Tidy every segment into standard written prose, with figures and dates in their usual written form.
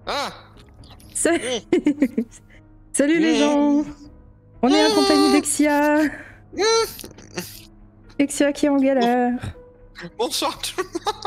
Ah. Salut, Salut les gens. On est en compagnie d'Exia. Exia qui est en galère. Bonsoir tout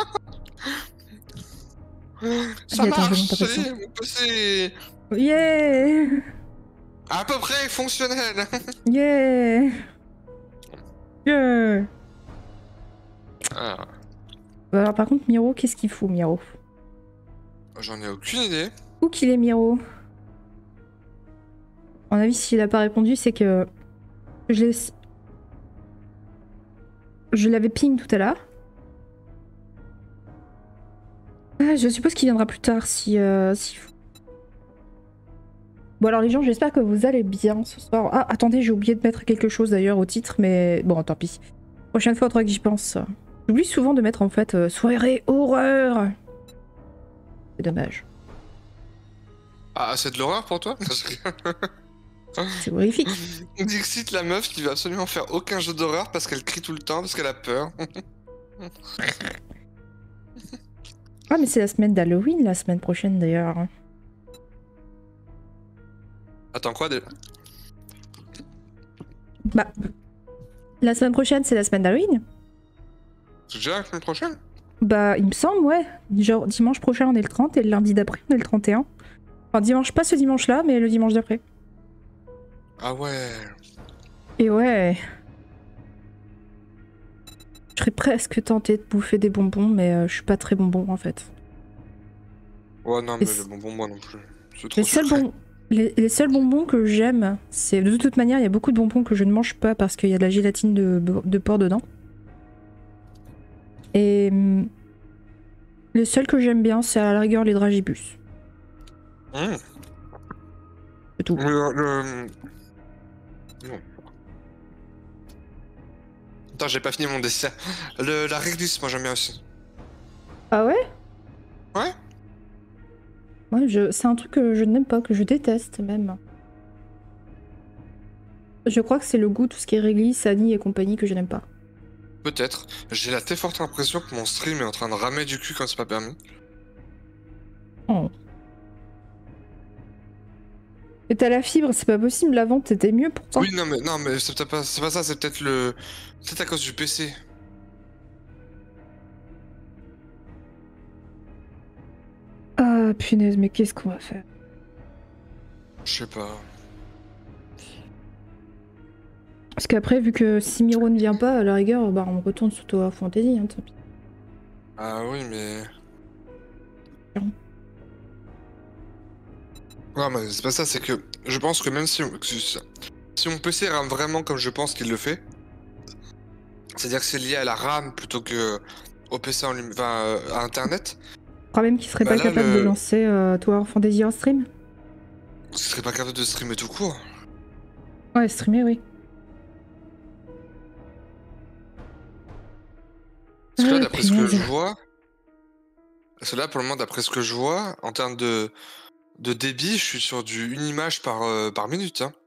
le monde. Ça Allez, attends, je vais marche, monter ça un peu y de est, mon PC son. Yeah. à peu près fonctionnel. Yeah. Yeah. Ah, Alors par contre, Miro, qu'est-ce qu'il fout, Miro? j'en ai aucune idée. Où qu'il est, Miro? À mon avis, s'il a pas répondu, c'est que je l'avais ping tout à l'heure. Ah, je suppose qu'il viendra plus tard si... Bon alors les gens, j'espère que vous allez bien ce soir. Ah, attendez, j'ai oublié de mettre quelque chose d'ailleurs au titre, mais bon, tant pis. Prochaine fois, faudra que j'y pense. J'oublie souvent de mettre en fait soirée horreur. C'est dommage. Ah, c'est de l'horreur pour toi? C'est horrifique. Dixit, la meuf qui veut absolument faire aucun jeu d'horreur parce qu'elle crie tout le temps, parce qu'elle a peur. Ah mais c'est la semaine d'Halloween, la semaine prochaine d'ailleurs. Attends, quoi de... Bah, la semaine prochaine c'est la semaine d'Halloween. C'est déjà la semaine prochaine? Bah, il me semble, ouais. Genre dimanche prochain on est le 30 et le lundi d'après on est le 31. Enfin dimanche, pas ce dimanche là, mais le dimanche d'après. Ah ouais. Et ouais. Je serais presque tentée de bouffer des bonbons, mais je suis pas très bonbon en fait. Ouais, non, mais le bonbon, moi non plus. C'est trop Les seuls, sucré. les seuls bonbons que j'aime, c'est... De toute manière, il y a beaucoup de bonbons que je ne mange pas parce qu'il y a de la gélatine de porc dedans. Et... les seuls que j'aime bien, c'est à la rigueur les dragibus. Mmh. C'est tout. Non. Attends, j'ai pas fini mon dessert. La réglisse, moi j'aime bien aussi. Ah ouais? Ouais? Ouais, c'est un truc que je n'aime pas, que je déteste même. Je crois que c'est le goût, tout ce qui est réglisse, Annie et compagnie que je n'aime pas. Peut-être. J'ai la très forte impression que mon stream est en train de ramer du cul quand c'est pas permis. Oh. Et t'as la fibre, c'est pas possible, la vente était mieux pourtant. Oui, non, mais c'est peut-être pas, c'est pas ça, c'est peut-être le... C'est à cause du PC. Ah punaise, mais qu'est-ce qu'on va faire? Je sais pas. Parce qu'après, vu que si Miro ne vient pas, à la rigueur, bah on retourne sur Tower Fantasy, hein, tant pis. Ah oui, mais... Non. Ouais, mais c'est pas ça, c'est que... Je pense que même si mon PC rame vraiment comme je pense qu'il le fait, c'est-à-dire que c'est lié à la RAM plutôt que au PC en lui... Enfin, à Internet, Je crois même qu'il serait bah pas là, capable de lancer Tower Fantasy en stream. ce serait pas capable de streamer tout court. Ouais, streamer, oui. Parce que là, Ah, d'après ce que je punaise. vois... Parce que là, pour le moment, d'après ce que je vois, en termes de débit, je suis sur une image par minute, hein.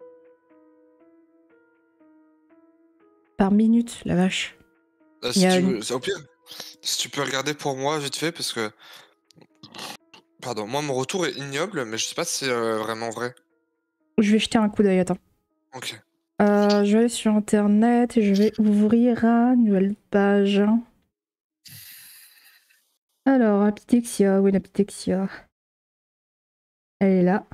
Par minute, la vache. Il y Si a tu une... veux... Au pire, si tu peux regarder pour moi, vite fait, parce que... Pardon, moi, mon retour est ignoble, mais je sais pas si c'est vraiment vrai. Je vais jeter un coup d'œil, attends. Ok. Je vais aller sur internet et je vais ouvrir une nouvelle page. Alors, Apitexia, où est l'Apitexia? Elle est là.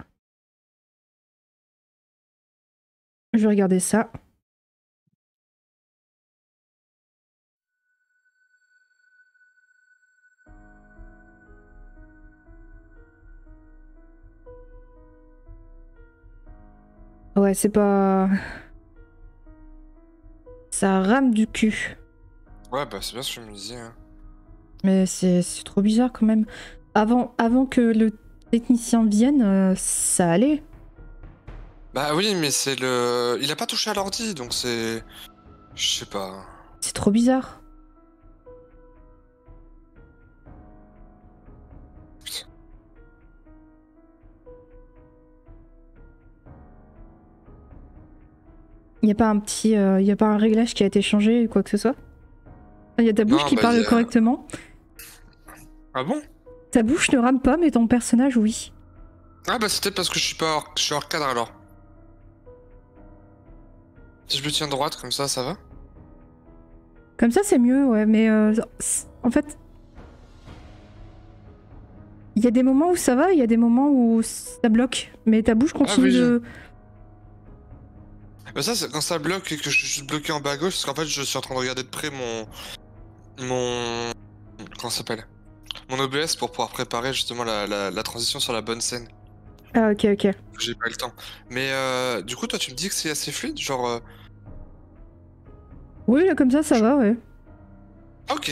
Je vais regarder ça. Ouais, c'est pas... Ça rame du cul. Ouais, bah c'est bien ce que je me disais, hein. Mais c'est trop bizarre quand même. Avant que le technicien vienne, ça allait. Bah oui, mais c'est le... Il a pas touché à l'ordi, donc c'est... Je sais pas. C'est trop bizarre. Putain. Y a pas un petit... y a pas un réglage qui a été changé ou quoi que ce soit? Il y a ta bouche Non, qui bah parle correctement. Ah bon? Ta bouche ne rame pas, mais ton personnage, oui. Ah bah c'est peut-être parce que je suis hors cadre alors. Si je me tiens droite comme ça va? Comme ça, c'est mieux, ouais, mais en fait, il y a des moments où ça va, il y a des moments où ça bloque. Mais ta bouche Ah continue oui. de. Bah ça c'est quand ça bloque et que je suis juste bloqué en bas à gauche, parce qu'en fait je suis en train de regarder de près mon comment ça s'appelle? Mon OBS pour pouvoir préparer justement la transition sur la bonne scène. Ah, ok, ok. J'ai pas le temps. Mais du coup toi tu me dis que c'est assez fluide, genre Oui, là, comme ça va, ouais. ok.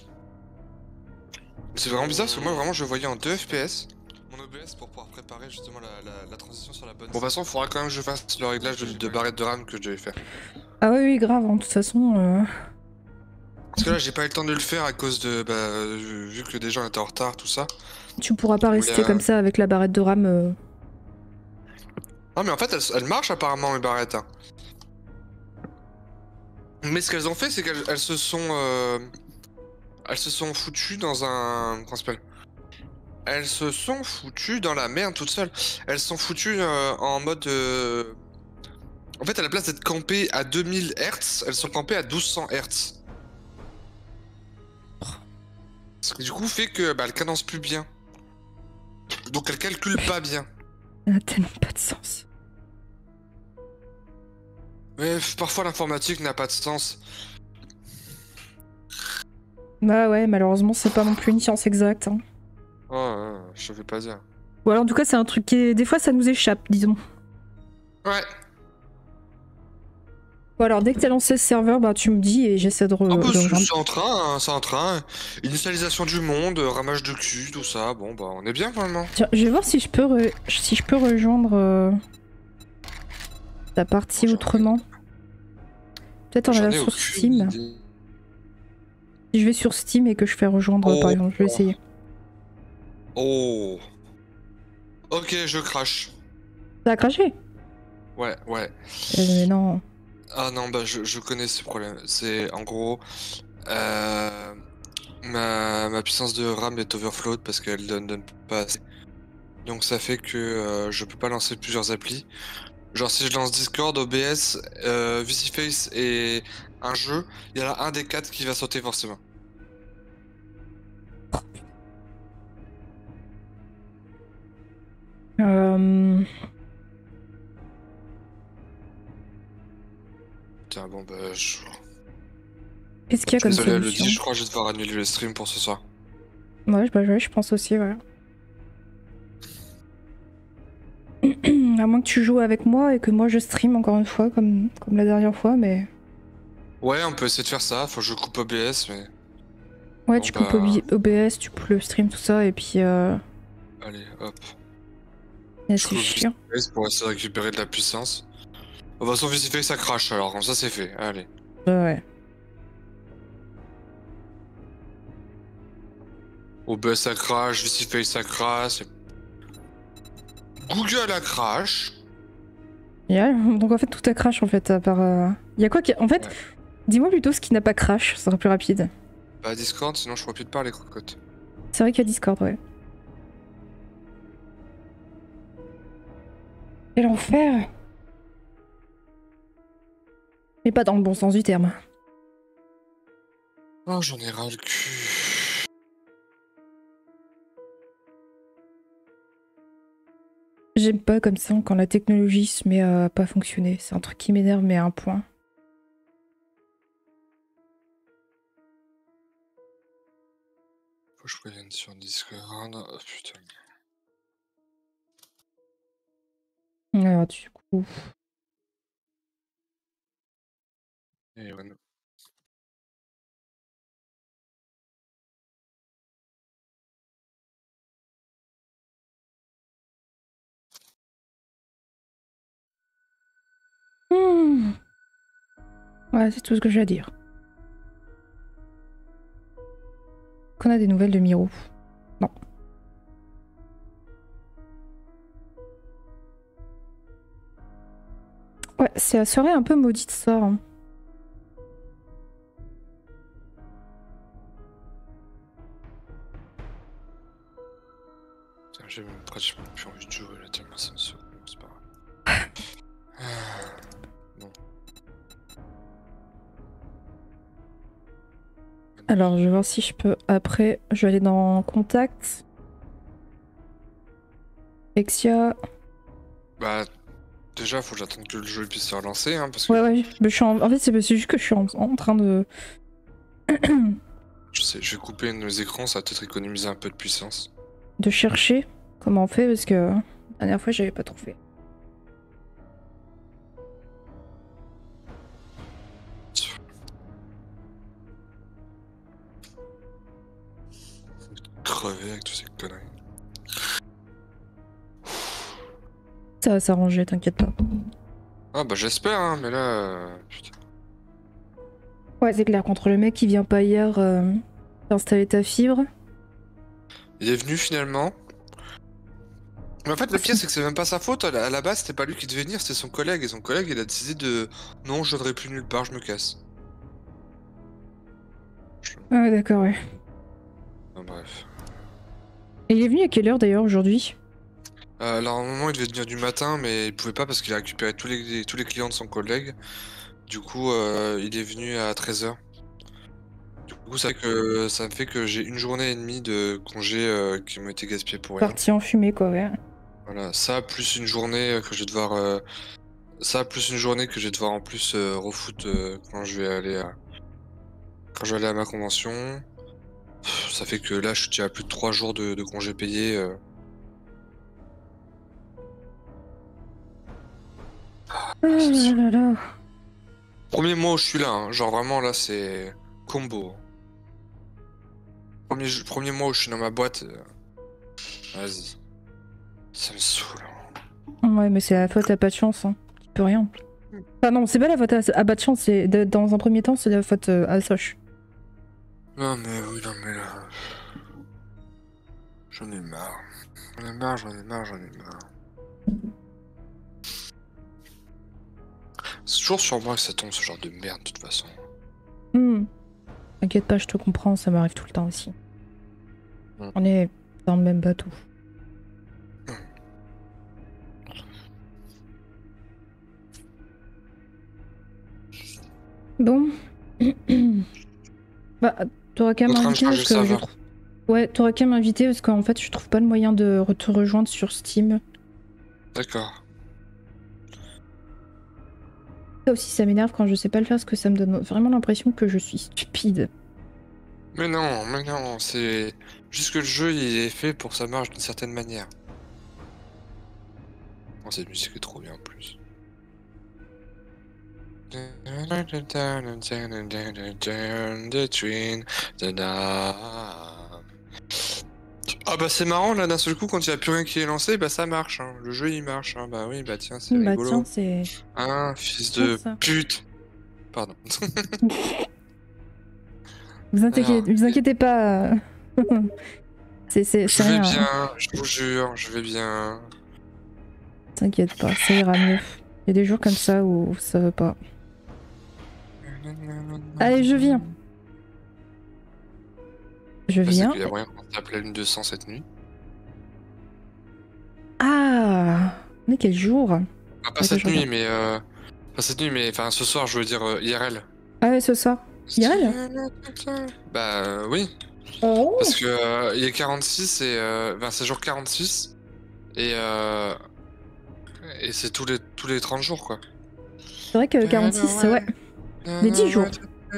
C'est vraiment bizarre parce que moi vraiment je voyais en 2 FPS mon OBS pour pouvoir préparer justement la transition sur la bonne. Bon, de toute façon, il faudra quand même que je fasse le réglage de barrette de RAM que je devais faire. Ah, oui, oui, grave, hein, de toute façon. Parce que là, j'ai pas eu le temps de le faire à cause de. Bah, vu que des gens étaient en retard, tout ça. Tu pourras pas Je rester voulais, comme ça avec la barrette de RAM. Non, mais en fait, elles marchent apparemment, les barrettes. Hein. Mais ce qu'elles ont fait, c'est qu'elles se sont. Elles se sont foutues dans un. Comment ça s'appelle? Elles se sont foutues dans la merde toutes seules. Elles se sont foutues en mode. En fait, à la place d'être campées à 2000 Hz, elles sont campées à 1200 Hz. Ce qui du coup fait que bah, elles cadencent plus bien. Donc elles calculent pas bien. Ça n'a tellement pas de sens. Mais parfois l'informatique n'a pas de sens. Bah ouais, malheureusement, c'est pas non plus une science exacte. Hein. Oh, je vais pas dire. Ou alors, en tout cas, c'est un truc qui est... Des fois, ça nous échappe, disons. Ouais. Ou alors, dès que t'as lancé ce serveur, bah tu me dis et j'essaie de, Ah bah de rejoindre. c'est en train, hein, c'est en train. Initialisation du monde, ramage de cul, tout ça. Bon bah on est bien finalement. Tiens, je vais voir si je peux, si je peux rejoindre la partie autrement. Peut-être en J'en allant ai sur aucune Steam. idée. Si je vais sur Steam et que je fais rejoindre, par Oh. exemple, je vais essayer. Oh. Ok, je crache. Ça a craché? Ouais, ouais. Mais non. Ah non, bah je connais ce problème. C'est en gros. Euh, ma puissance de RAM est overflow parce qu'elle donne pas assez. Donc ça fait que je peux pas lancer plusieurs applis. Genre si je lance Discord, OBS, VisiFace et un jeu, il y en a un des quatre qui va sauter forcément. Tiens, bon bah Qu'est-ce qu'il y a je suis comme désolé solution? Elodie, je crois que je vais devoir annuler le stream pour ce soir. Ouais, bah, ouais, je pense aussi, ouais. À moins que tu joues avec moi et que moi je stream encore une fois, comme la dernière fois, mais... Ouais, on peut essayer de faire ça, faut que je coupe OBS, mais... Ouais, Bon tu coupes bah... OBS, tu coupes le stream, tout ça, et puis... Allez, hop. Je c'est coupe chiant. VisiFace pour essayer de récupérer de la puissance. De toute façon, VisiFace ça crache alors, comme ça c'est fait, allez. Ouais. OBS ça crache, VisiFace ça crache... Google a crash. Génial. Donc en fait, tout a crash, en fait, à part... Il y a quoi qui... En fait, Ouais. dis-moi plutôt ce qui n'a pas crash, ça sera plus rapide. Bah Discord, sinon je pourrais plus te parler, cocotte. C'est vrai qu'il y a Discord, ouais. Quel enfer! Mais pas dans le bon sens du terme. Oh, j'en ai ras le cul. J'aime pas comme ça quand la technologie se met à pas fonctionner. C'est un truc qui m'énerve, mais à un point. Faut que je prévienne sur Discord. Oh putain. Alors, du coup... Et ouais, non. Ouais, c'est tout ce que j'ai à dire. Qu'on a des nouvelles de Miro? Non. Ouais, c'est la soirée un peu maudite ça. Hein. Putain, j'ai même pratiquement plus envie. envie de jouer là, tellement ça me saoule, c'est pas grave. Bon. Alors, je vais voir si je peux. Après, je vais aller dans Contact. Exia. Bah, déjà, faut que j'attende que le jeu puisse se relancer, hein, parce que Ouais, ouais. Mais en fait, c'est juste que je suis en train de. je sais, je vais couper nos écrans, ça va peut-être économiser un peu de puissance. de chercher comment on fait parce que la dernière fois, j'avais pas trouvé. Crever avec toutes ces conneries. Ça va s'arranger, t'inquiète pas. Ah bah j'espère, hein, mais là... putain. Ouais, c'est clair, contre le mec qui vient pas hier installer ta fibre. Il est venu finalement. Mais en fait, le pire, c'est que c'est même pas sa faute. À la base, c'était pas lui qui devait venir, c'était son collègue. Et son collègue, il a décidé de... Non, je viendrai plus nulle part, je me casse. Ah ouais, d'accord, ouais. Enfin, bref. Et il est venu à quelle heure d'ailleurs aujourd'hui? Alors, à un moment, il devait venir du matin, mais il pouvait pas parce qu'il a récupéré tous les clients de son collègue. Du coup, il est venu à 13h. Du coup, ça me fait que j'ai une journée et demie de congés qui m'ont été gaspillés pour rien. Parti en fumée, quoi, ouais. Voilà, ça plus une journée que je vais devoir... Ça plus une journée que je vais devoir en plus refoot quand je vais aller à ma convention. Ça fait que là, je suis déjà à plus de 3 jours de congés payés. Ah là là là. Premier mois où je suis là, hein. Genre vraiment là, c'est combo. Premier mois où je suis dans ma boîte, vas-y. Ça me saoule. Ouais, mais c'est la faute à pas de chance, hein. Tu peux rien. Enfin non, c'est pas la faute à pas de chance, dans un premier temps, c'est la faute à Soch. Non mais oui, non mais là... J'en ai marre. J'en ai marre, j'en ai marre, j'en ai marre. C'est toujours sur moi que ça tombe ce genre de merde de toute façon. T'inquiète pas, je te comprends, ça m'arrive tout le temps aussi. Mm. On est dans le même bateau. Bon. Bah, t'auras qu'à En train de m'inviter changer parce que ça je va. trouve. Ouais, t'auras qu'à m'inviter parce qu'en fait, je trouve pas le moyen de te rejoindre sur Steam. D'accord. Ça aussi, ça m'énerve quand je sais pas le faire parce que ça me donne vraiment l'impression que je suis stupide. Mais non, c'est juste que le jeu il est fait pour que ça marche d'une certaine manière. Oh, cette musique est trop bien en plus. Ah bah c'est marrant là d'un seul coup quand il y a plus rien qui est lancé bah ça marche hein. Le jeu il marche hein. Bah oui bah tiens c'est Bah tiens, rigolo. c'est Hein fils bien de ça. pute. Pardon. Alors, Vous inquiétez pas. C'est je vais rien. bien, je vous jure, je vais bien. T'inquiète pas, ça ira mieux. Il y a des jours comme ça où ça va pas. Allez, je viens. Je C'est viens. qu'il y a moyen qu'on s'appelle une 200 cette nuit. Ah, mais quel jour? Ah, pas Attends, cette je nuit regarde. mais pas cette nuit mais enfin ce soir je veux dire IRL. Ah ouais, c'est ça. IRL? Bah oui. Oh. Parce que il est 46 et ben, c'est jour 46 et c'est tous les 30 jours quoi. C'est vrai que 46, ouais. Les 10 jours.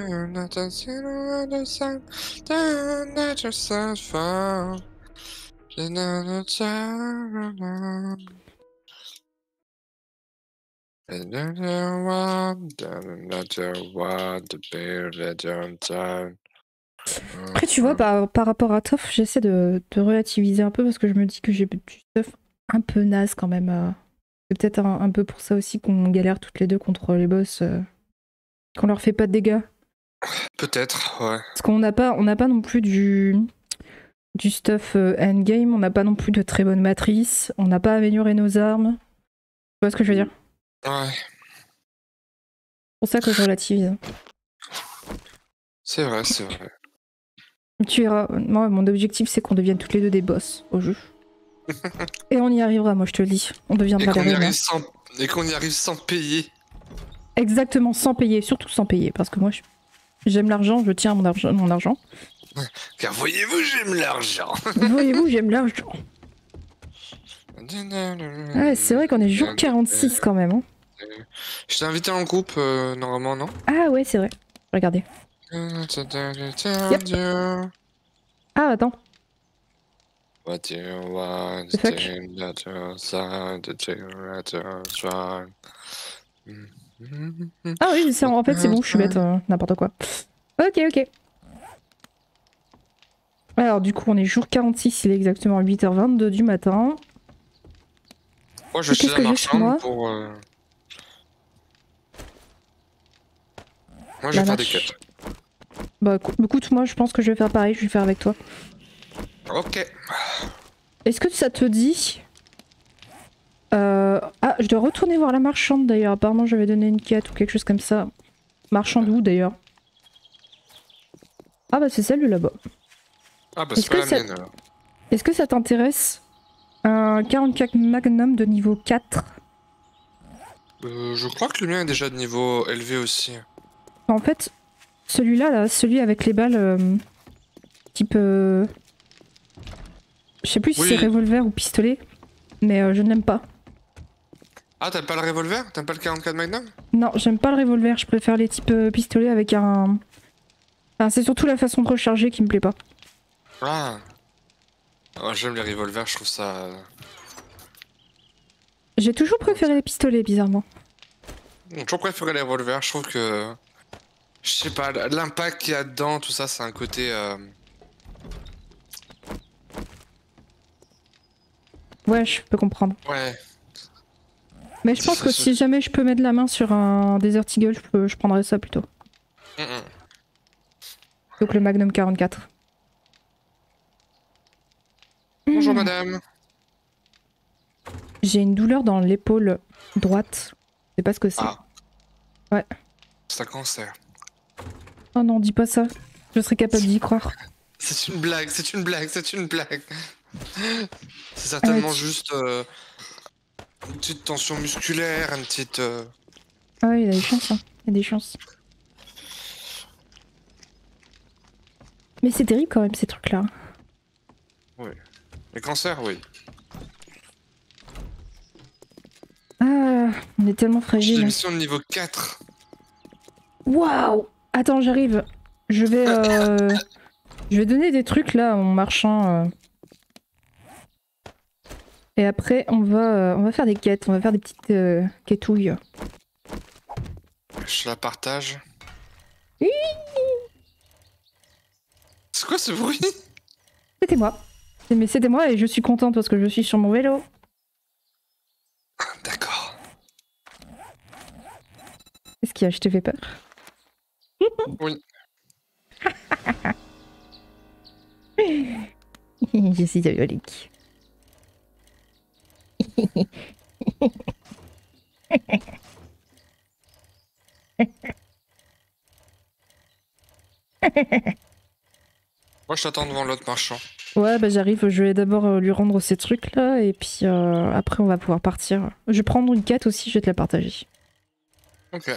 Après, tu vois, par rapport à Toff, j'essaie de relativiser un peu parce que je me dis que j'ai du stuff un peu naze quand même. C'est peut-être un peu pour ça aussi qu'on galère toutes les deux contre les boss, qu'on leur fait pas de dégâts. Peut-être, ouais. Parce qu'on n'a pas non plus du stuff endgame, on n'a pas non plus de très bonnes matrices, on n'a pas amélioré nos armes. Tu vois ce que je veux dire? Ouais. C'est pour ça que je relativise. C'est vrai, c'est vrai. Tu verras, moi mon objectif c'est qu'on devienne toutes les deux des boss au jeu. Et on y arrivera, moi je te le dis. On deviendra des reines. Et qu'on y arrive sans payer. Exactement, sans payer, surtout sans payer, parce que moi j'aime l'argent, je tiens à mon argent. Car voyez-vous, j'aime l'argent. Voyez-vous, j'aime l'argent. Ouais, c'est vrai qu'on est jour 46 quand même. Hein. Je t'ai invité en groupe, normalement, non? Ah ouais, c'est vrai. Regardez. Yep. Ah, attends. What you want, The fuck? Ah oui, en fait c'est bon, je suis bête, n'importe quoi. Ok, ok. Alors du coup on est jour 46, il est exactement 8h22 du matin. Moi je suis la marchande pour... Moi je vais faire des quêtes. Bah écoute, moi je pense que je vais faire pareil, je vais faire avec toi. Ok. Est-ce que ça te dit... Ah, je dois retourner voir la marchande d'ailleurs, apparemment j'avais donné une quête ou quelque chose comme ça. Marchande où d'ailleurs? Ah bah c'est celle là-bas. Ah bah c'est pas la mienne alors. Est-ce que ça t'intéresse? Un 44 Magnum de niveau 4. Je crois que le mien est déjà de niveau élevé aussi. En fait, celui-là, là, celui avec les balles type... Je sais plus si c'est revolver ou pistolet, mais je ne l'aime pas. Ah, t'aimes pas le revolver? T'aimes pas le 44 Magnum? Non, j'aime pas le revolver, je préfère les types pistolets avec un... Enfin, c'est surtout la façon de recharger qui me plaît pas. Ah, oh, j'aime les revolvers, je trouve ça... J'ai toujours préféré les pistolets, bizarrement. J'ai toujours préféré les revolvers, je trouve que... Je sais pas, l'impact qu'il y a dedans, tout ça, c'est un côté... Ouais, je peux comprendre. Ouais. Mais je pense que si jamais je peux mettre la main sur un Desert Eagle, je prendrais ça plutôt. Donc le Magnum 44. Bonjour madame. J'ai une douleur dans l'épaule droite. Je sais pas ce que c'est. Ah. Ouais. C'est un cancer. Oh non, dis pas ça. Je serais capable d'y croire. C'est une blague, c'est une blague, c'est une blague. C'est certainement juste une petite tension musculaire, une petite... Ah oui, il y a des chances, hein. Il y a des chances. Mais c'est terrible quand même ces trucs-là. Oui. Les cancers, oui. Ah, on est tellement fragile. J'ai une mission de niveau 4. Waouh! Attends, j'arrive. Je vais donner des trucs là en marchant. Et après, on va faire des quêtes. On va faire des petites quêtouilles. Je la partage. Oui. C'est quoi ce bruit? C'était moi. Mais c'était moi et je suis contente parce que je suis sur mon vélo. D'accord. Qu'est-ce qu'il y a? Je te fais peur? Oui. Je suis diabolique. Moi je t'attends devant l'autre marchand. Ouais, bah j'arrive, je vais d'abord lui rendre ces trucs là et puis après on va pouvoir partir. Je vais prendre une quête aussi, je vais te la partager. Ok.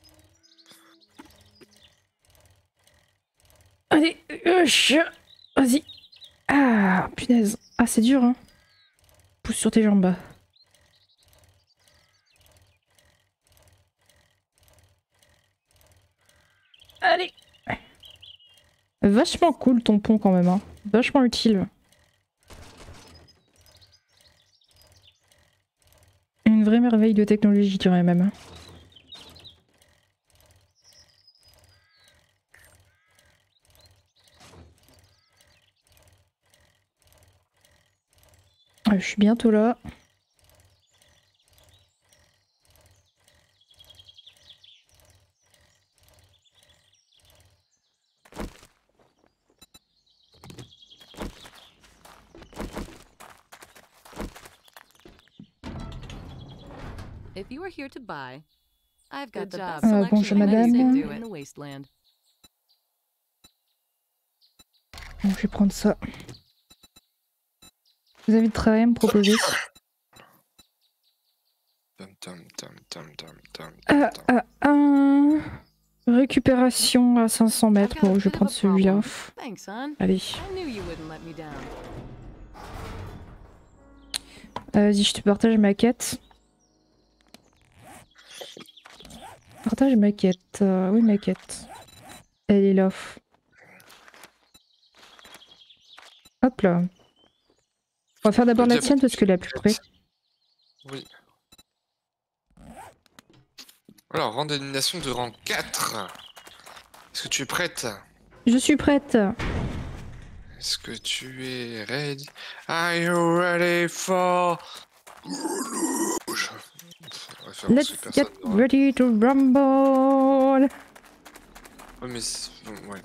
Allez, vas-y. Ah, punaise. Ah, c'est dur, hein. Pousse sur tes jambes. Allez. Vachement cool ton pont quand même, hein. Vachement utile. Une vraie merveille de technologie, je dirais même. Je suis bientôt là. If you are here to buy, I've got the best bonjour selection madame. in the wasteland. Bon, je vais prendre ça. Vous avez de travail à me proposer? Récupération à 500 mètres. Bon, je vais prendre celui-là. Thanks, son. Allez. I knew you wouldn't let me down. Vas-y, je te partage ma quête. Partage ma quête. Oui, ma quête. Elle est là. Hop là. On va faire d'abord la tienne parce que la plus près. Oui. Alors, rang d'élimination de rang 4. Est-ce que tu es prête? Je suis prête. Est-ce que tu es ready? Are you ready for... Let's get ready to rumble. Ouais, mais... Ouais.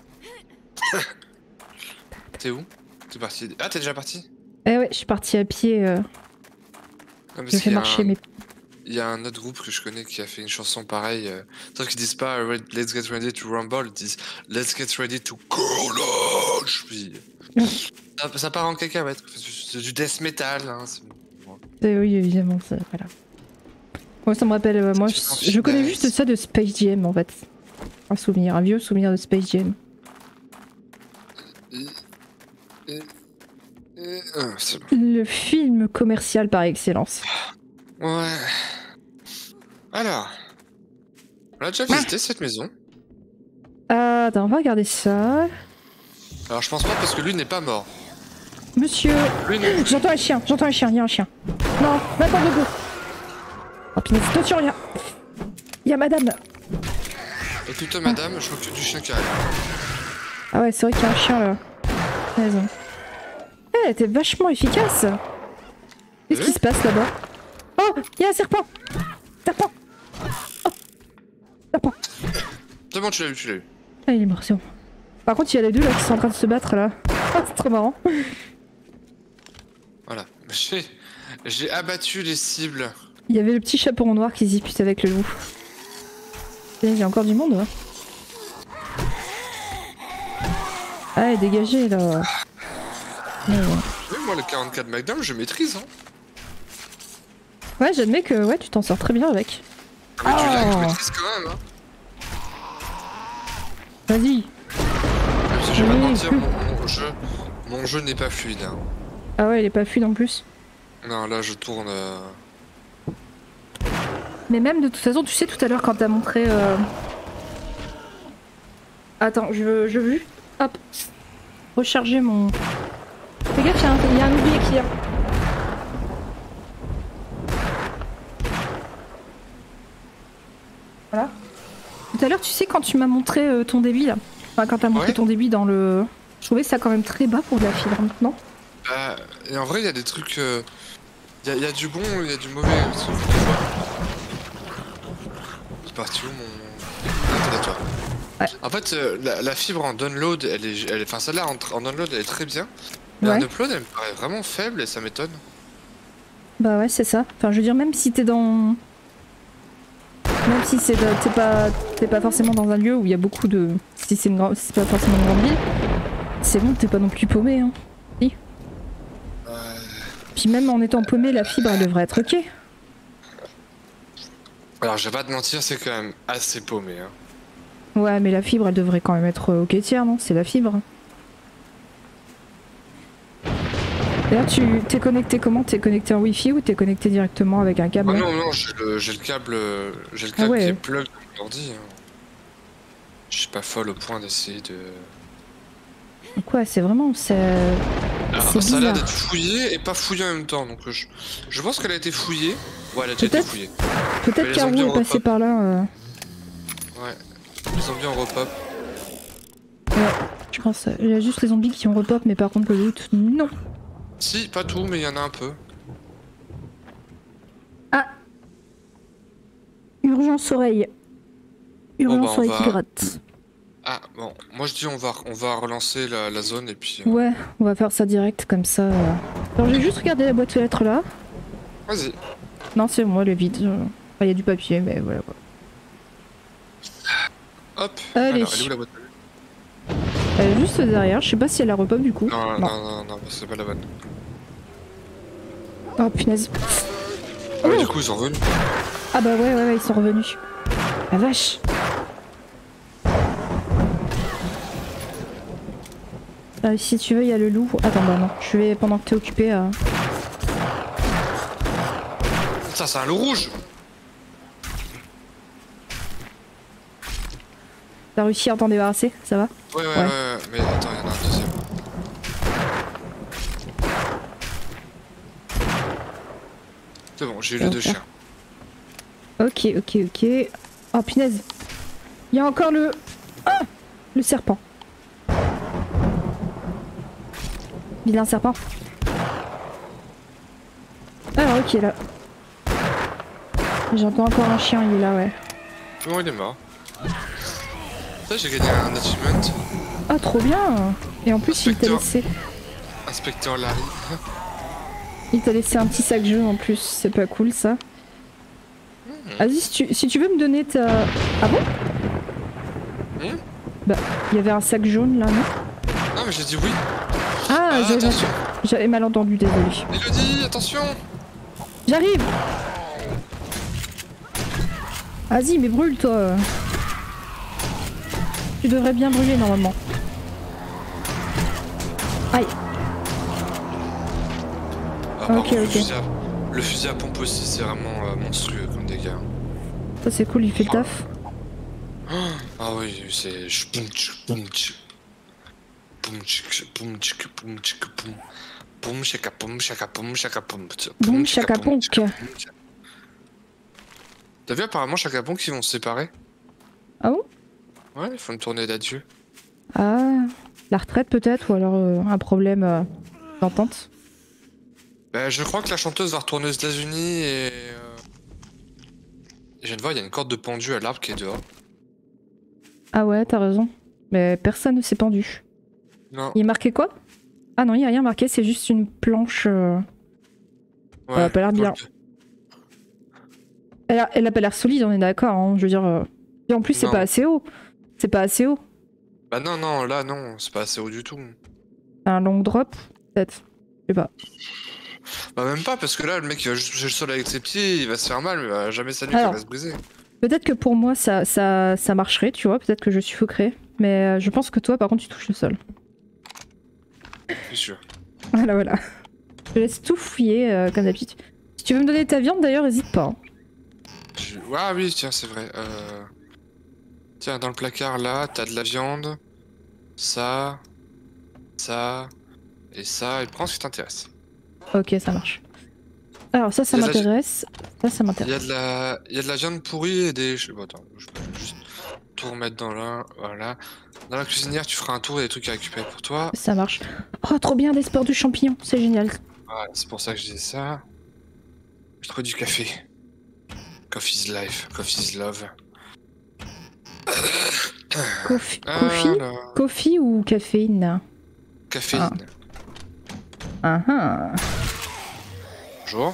T'es où? T'es parti? Ah, t'es déjà parti? Eh ouais, je suis partie à pied. Je fais marcher mes... Il y a un autre groupe que je connais qui a fait une chanson pareille. Sauf qu'ils disent pas Let's get ready to rumble, ils disent Let's get ready to collage. Puis... ça part en cacahuète. C'est du death metal. Hein, oui, évidemment, ça, voilà. Moi, ça me rappelle. Moi, je connais juste ça de Space Jam en fait. Un souvenir, un vieux souvenir de Space Jam. Le film commercial par excellence. Ouais. Alors, on a déjà visité cette maison. Attends, on va regarder ça. Alors je pense pas parce que lui n'est pas mort. Monsieur, j'entends un chien, il y a un chien. Non, même pas debout. Oh punaise, attention, il y a madame. Écoute madame, je m'occupe du chien qui arrive. Ah ouais, c'est vrai qu'il y a un chien là. Raison. Elle était vachement efficace. Qu'est-ce qui se passe là-bas? Oh, il y a un serpent. Serpent. Oh. Serpent. C'est bon, tu l'as eu. Ah, il est mort, c'est bon. Par contre, il y a les deux là qui sont en train de se battre là. Ah, c'est trop marrant. Voilà. J'ai abattu les cibles. Il y avait le petit chaperon noir qui se dispute avec le loup. Il y a encore du monde, hein. Ah, dégagez là. Oui, moi, le 44 Magnum, je maîtrise. Hein. Ouais, j'admets que ouais, tu t'en sors très bien avec. Mais tu l'as, je maîtrise quand même. Hein. Vas-y. Même si je vais pas mentir, mon jeu n'est pas fluide. Hein. Ah ouais, il est pas fluide en plus. Non, là, je tourne... Mais même de toute façon, tu sais, tout à l'heure quand t'as montré... Attends, je veux juste... Hop. Recharger mon... Fais gaffe, il y a un oublié qui vient. Voilà. Tout à l'heure, tu sais, quand tu m'as montré ton débit, là. Enfin, quand t'as montré ton débit dans le... Je trouvais ça quand même très bas pour de la fibre maintenant. Et en vrai, il y a des trucs... Il y a du bon, il y a du mauvais. C'est parti où mon... Attends, toi. Ouais. En fait, la fibre en download, enfin celle-là en download, elle est très bien. Mais Ouais. en upload, elle me paraît vraiment faible et ça m'étonne. Bah ouais, c'est ça. Enfin, je veux dire, même si t'es dans... Même si t'es pas forcément dans un lieu où il y a beaucoup de... Si c'est pas forcément une grande ville, c'est bon, t'es pas non plus paumé, hein. Si. Puis même en étant paumé, la fibre, elle devrait être ok. Alors, je vais pas te mentir, c'est quand même assez paumé. Hein. Ouais, mais la fibre, elle devrait quand même être ok tiers, non? C'est la fibre. D'ailleurs, t'es connecté comment? T'es connecté en Wi-Fi ou t'es connecté directement avec un câble? Oh non, j'ai le câble, ouais. qui est plug dans l'ordi. Hein. Je suis pas folle au point d'essayer de... Quoi, c'est vraiment... C'est ça a l'air bizarre. d'être fouillé et pas fouillé en même temps, donc je pense qu'elle a été fouillée. Ouais, elle a déjà été fouillée. Peut-être qu'Arou est passé par là. Ouais, les zombies en repop. Ouais, je pense. Il y a juste les zombies qui ont repop, mais par contre le loot, non. Si, pas tout, mais il y en a un peu. Ah, urgence oreille. Urgence oreille qui gratte. Ah bon, moi je dis on va relancer la zone et puis... Ouais, on va faire ça direct comme ça. Alors j'ai juste regardé la boîte aux lettres là. Vas-y. Non c'est moi le vide. Il y a du papier mais voilà. Hop. Allez. Alors, elle est où la boîte aux lettres? Elle est juste derrière, je sais pas si elle a repop du coup. Non, c'est pas la bonne. Oh punaise. Ah oui, du coup, ils sont revenus. Ah bah ouais, ils sont revenus. La vache. Si tu veux, il y a le loup. Attends, bah non. Je vais, pendant que t'es occupé... Ça, c'est un loup rouge. T'as réussi à t'en débarrasser, ça va? Ouais. Mais attends, il y en a un deuxième. C'est bon, j'ai eu les deux chiens. Ok. Oh punaise. Il y a encore le... Ah, le serpent. Vilain serpent. Alors ok là. J'entends encore un chien, il est là, ouais. Bon, il est mort. Ça, j'ai gagné un achievement. Ah trop bien. Et en plus il t'a laissé... Inspecteur Larry. Il t'a laissé un petit sac jaune en plus, c'est pas cool ça. Vas-y, si tu veux me donner ta... Ah bon? Bah, il y avait un sac jaune là, non? Non mais j'ai dit oui. Ah, j'avais mal entendu, désolé. Elodie, attention. J'arrive. Vas-y, mais brûle toi. Tu devrais bien brûler normalement. Aïe. Ah, ok. Le fusil à pompe aussi, c'est vraiment monstrueux comme dégâts. Ça c'est cool, il fait le taf. Ah oui, c'est... Boum chaka boum chaka boum chaka boum. Boum chaka ponk. T'as vu apparemment chaka ponk ils vont se séparer? Ah bon? Ouais, ils font une tournée d'adieu. Ah, la retraite peut-être, ou alors un problème d'entente. Bah, je crois que la chanteuse va retourner aux États-Unis et je viens de voir, il y a une corde de pendu à l'arbre qui est dehors. Ah ouais, t'as raison. Mais personne ne s'est pendu. Non. Il est marqué quoi? Ah non, il n'y a rien marqué, c'est juste une planche. Ouais, elle a pas l'air bien. Elle a pas l'air solide, on est d'accord. Hein, je veux dire. Et en plus, c'est pas assez haut. C'est pas assez haut. Bah non, là non, c'est pas assez haut du tout. Un long drop, peut-être. Je sais pas. Bah même pas, parce que là, le mec il va juste toucher le sol avec ses pieds, il va se faire mal, mais bah, jamais sa nuque elle va se briser. Peut-être que pour moi ça marcherait, tu vois, peut-être que je suffoquerais. Mais je pense que toi, par contre, tu touches le sol. C'est sûr. Voilà. Je te laisse tout fouiller comme d'habitude. Si tu veux me donner ta viande d'ailleurs, n'hésite pas. Hein. Ah oui, tiens, c'est vrai. Tiens, dans le placard là, t'as de la viande. Ça. Et ça, et prends ce qui t'intéresse. Ok, ça marche. Alors ça m'intéresse. Ça m'intéresse. Il y a de la viande pourrie et des... Bon, attends, je peux juste tout remettre dans là, voilà. Dans la cuisinière, tu feras un tour et des trucs à récupérer pour toi. Ça marche. Oh, trop bien, des sports du champignon, c'est génial. Ouais, c'est pour ça que je disais ça. Je trouve du café. Coffee's life, coffee's love. Coffee ou caféine? Caféine. Bonjour.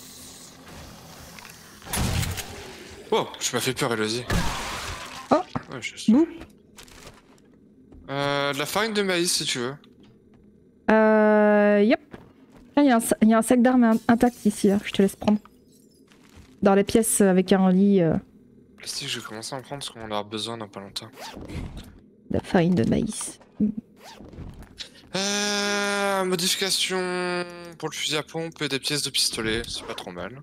Oh, je m'as fait peur, Elodie. Oh, ouais, bouh. De la farine de maïs, si tu veux. Yep. Il y a un sac d'armes intact ici, là. Je te laisse prendre. Dans les pièces avec un lit. Plastique, je vais commencer à en prendre parce qu'on en aura besoin dans pas longtemps. La farine de maïs. Modification pour le fusil à pompe et des pièces de pistolet, c'est pas trop mal.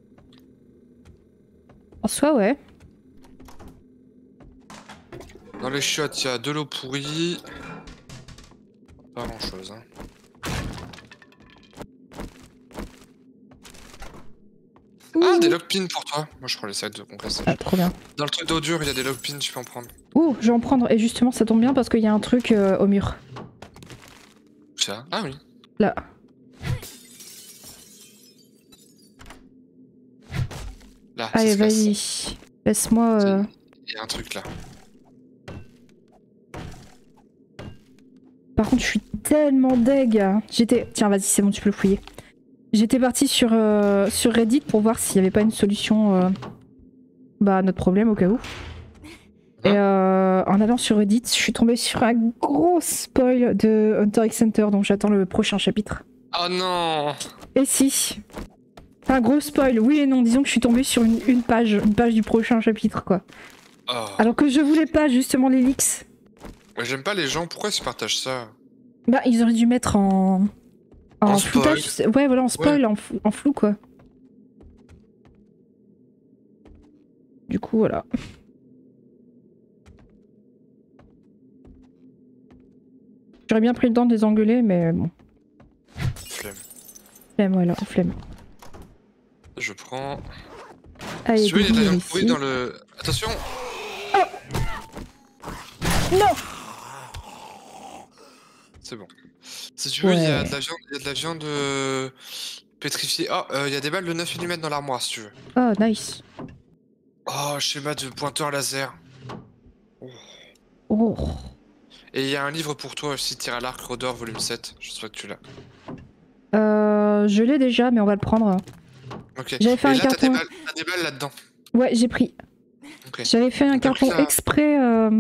En soi, ouais. Dans les chiottes, il y a de l'eau pourrie. Pas grand chose, hein. Ah, des lockpins pour toi. Moi, je prends les sacs de compressage. Ah, trop bien. Dans le truc d'eau dure, il y a des lockpins, tu peux en prendre. Ouh, je vais en prendre. Et justement, ça tombe bien parce qu'il y a un truc au mur. Ça? Ah oui. Là. Là, allez, vas-y. Laisse-moi... Il y a un truc là. Par contre, je suis tellement deg. Tiens, vas-y, c'est bon, tu peux le fouiller. J'étais partie sur Reddit pour voir s'il n'y avait pas une solution à notre problème au cas où. Et en allant sur Reddit, je suis tombée sur un gros spoil de Hunter x Hunter, donc j'attends le prochain chapitre. Oh non. Et si. Un gros spoil, oui et non, disons que je suis tombée sur une page du prochain chapitre, quoi. Oh. Alors que je voulais pas, justement, les leaks. Moi, j'aime pas les gens, pourquoi ils se partagent ça? Bah, ils auraient dû mettre en En floutage. Ouais, voilà, en spoil, en flou, quoi. Du coup, voilà. J'aurais bien pris le temps de les engueuler, mais bon. Flemme. Flemme, voilà, flemme. Je prends... Ah, Si tu veux, il y a de la viande ici. pourrie dans le... Attention. Non. C'est bon. Si tu veux, il y a Ouais. de la viande pétrifiée. Oh, il y a des balles de 9 mm dans l'armoire, si tu veux. Oh, nice. Oh, schéma de pointeur laser. Oh. Et il y a un livre pour toi aussi, Tir à l'arc, Rodor, volume 7. Je souhaite que tu l'as. Je l'ai déjà, mais on va le prendre. Ok. J'avais fait Et un là, carton. t'as des balles là-dedans. Ouais, j'ai pris. Ok. J'avais fait un T'as carton pris ça- exprès.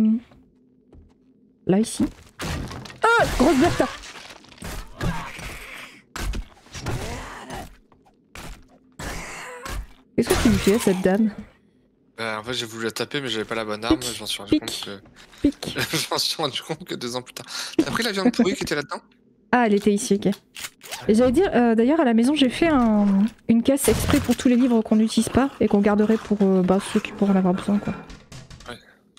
Là, ici. Ah, grosse Bertha. Qu'est-ce que tu lui fais, cette dame? En fait, j'ai voulu la taper, mais j'avais pas la bonne arme. Pique, J'en suis rendu compte pique. que... Pique. J'en suis rendu compte que 2 ans plus tard. T'as pris la viande pourrie qui était là-dedans? Ah, elle était ici, ok. Et j'allais dire, d'ailleurs, à la maison, j'ai fait une caisse exprès pour tous les livres qu'on n'utilise pas et qu'on garderait pour ceux qui pourraient en avoir besoin, quoi. Ouais.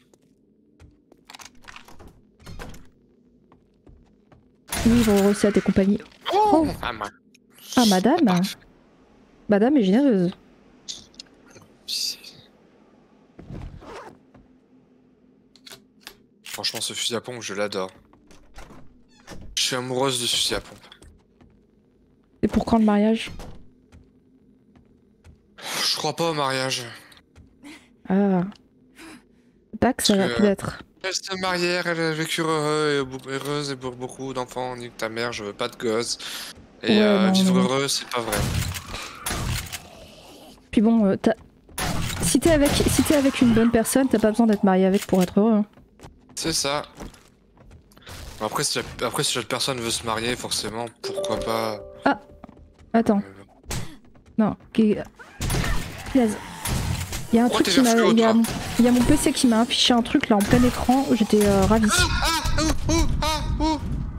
Livres, recettes et compagnie. Oh, Oh. ah, mince. Ah, madame. Parfait. Madame est généreuse. Franchement, ce fusil à pompe, je l'adore. Je suis amoureuse de ce fusil à pompe. Et pour quand le mariage? Je crois pas au mariage. Ah. Dax, ça va Parce que, peut-être. Elle s'est mariée, elle a vécu heureuse et pour beaucoup d'enfants. Nique ta mère, je veux pas de gosse. Et Ouais, non, vivre non. heureux, c'est pas vrai. Puis bon, si t'es avec une bonne personne, t'as pas besoin d'être marié avec pour être heureux. Hein. C'est ça. Après, si cette personne veut se marier, forcément, pourquoi pas. Attends, Euh, non. Punaise. Il y a un Pourquoi truc t'es qui m'a. vers Il y a, toi il y a mon PC qui m'a affiché un truc là en plein écran. J'étais ravie. Oh.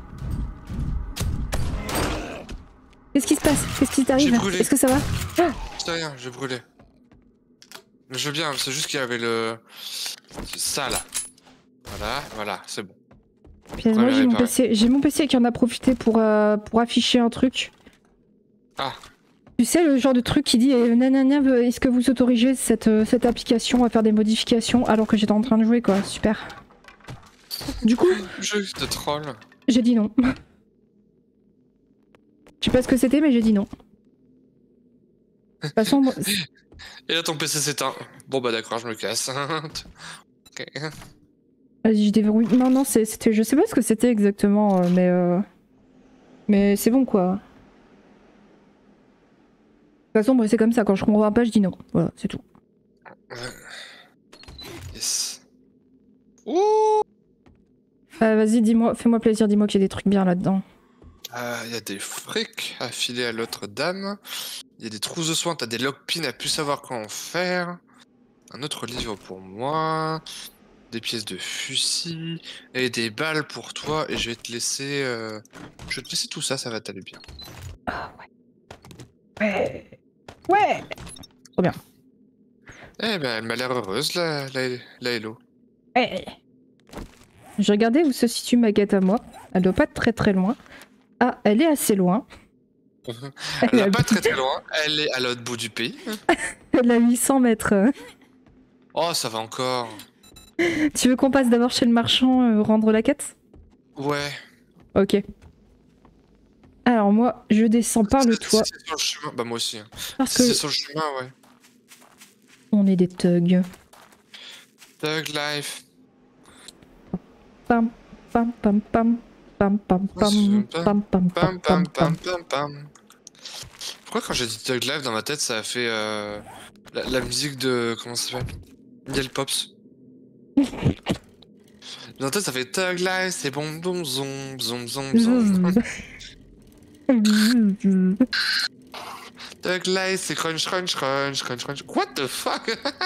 Qu'est-ce qui se passe? Qu'est-ce qui t'arrive? J'ai brûlé. Est-ce que ça va? C'est rien, j'ai brûlé. Mais je veux bien, c'est juste qu'il y avait le. Ça là. Voilà, c'est bon. Punaise, Ouais, moi mais réparé. j'ai mon PC qui en a profité pour afficher un truc. Ah. Tu sais, le genre de truc qui dit nanana, est-ce que vous autorisez cette application à faire des modifications alors que j'étais en train de jouer, quoi. Super. Du coup, Jeu de troll. j'ai dit non. Je sais pas ce que c'était, mais j'ai dit non. De toute façon, moi, Et là ton PC s'éteint. Bon bah d'accord, je me casse. Ok. vas-y, je déverrouille. Non, c'était, je sais pas ce que c'était exactement, mais c'est bon, quoi. De toute façon, moi, c'est comme ça. Quand je comprends pas, je dis non. Voilà, c'est tout. Yes. Ouh. Vas-y, dis-moi, fais-moi plaisir, dis-moi qu'il y a des trucs bien là-dedans. Il y a des frics à filer à l'autre dame. Il y a des trousses de soins, t'as des lockpins à plus savoir quoi en faire. Un autre livre pour moi. Des pièces de fusil. Et des balles pour toi. Et je vais te laisser. Je vais te laisser tout ça, ça va t'aller bien. Ah ouais. Ouais. Trop bien. Eh ben, elle m'a l'air heureuse, la Hello. Ouais. Je regardais où se situe ma quête à moi. Elle doit pas être très très loin. Ah, elle est assez loin. Elle n'est pas très très loin. Elle est à l'autre bout du pays. Elle a 800 mètres. Oh, ça va encore. Tu veux qu'on passe d'abord chez le marchand rendre la quête? Ouais. Ok. Alors moi, je descends par le toit Si c'est sur le chemin, bah moi aussi. Hein. parce Si que c'est sur le chemin, ouais. on est des thugs. Thug life. Pam pam pam pam pam pam pam pam pam Pam pam pam pam. pam pam pam. Pourquoi quand j'ai dit Thug life dans ma tête, ça a fait la musique de comment ça s'appelle? Miel Pops. Dans la tête, ça fait Thug life, c'est bon, bon, zom, zom, zom, zom. Doug Light, c'est crunch, crunch, crunch, crunch, crunch. What the fuck?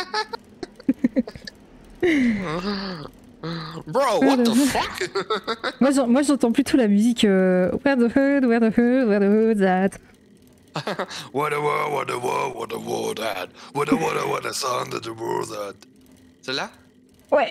Bro, what the fuck? Moi j'entends plutôt la musique Where the hood, where the hood, where the hood's at. What a world, what a world, what a world at. What a sound that the world at. Celle-là? Ouais.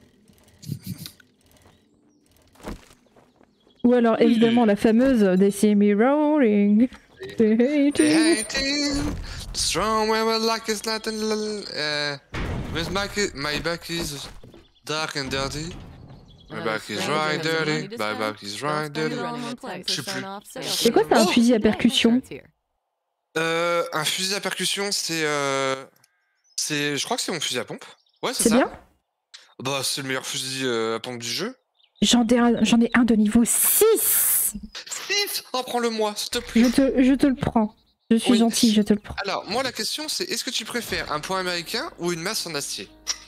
Ou alors évidemment la fameuse They see me rolling. They hate it. Strong where my luck is not with my back is dark and dirty. My back is right dirty. My back is right dirty. Je sais plus. C'est quoi ça, un fusil à percussion? Un fusil à percussion, c'est. Je crois que c'est mon fusil à pompe. Ouais, c'est ça. Bien? Bah, c'est le meilleur fusil à pompe du jeu. J'en ai un de niveau 6. 6. Oh, prends-le moi, s'il te plaît. Je te le prends. Je suis gentil, je te le prends. Alors, moi, la question, c'est est-ce que tu préfères un point américain ou une masse en acier?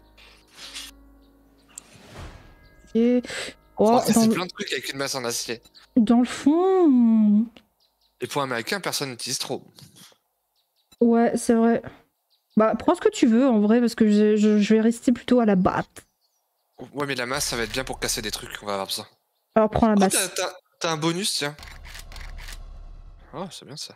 Oh, c'est plein de trucs avec une masse en acier. Dans le fond. Les points américains, personne n'utilise trop. Ouais, c'est vrai. Bah, prends ce que tu veux en vrai, parce que je vais rester plutôt à la batte. Ouais, mais la masse, ça va être bien pour casser des trucs, on va avoir besoin. Alors, prends la masse. T'as un bonus, tiens. Oh, c'est bien ça.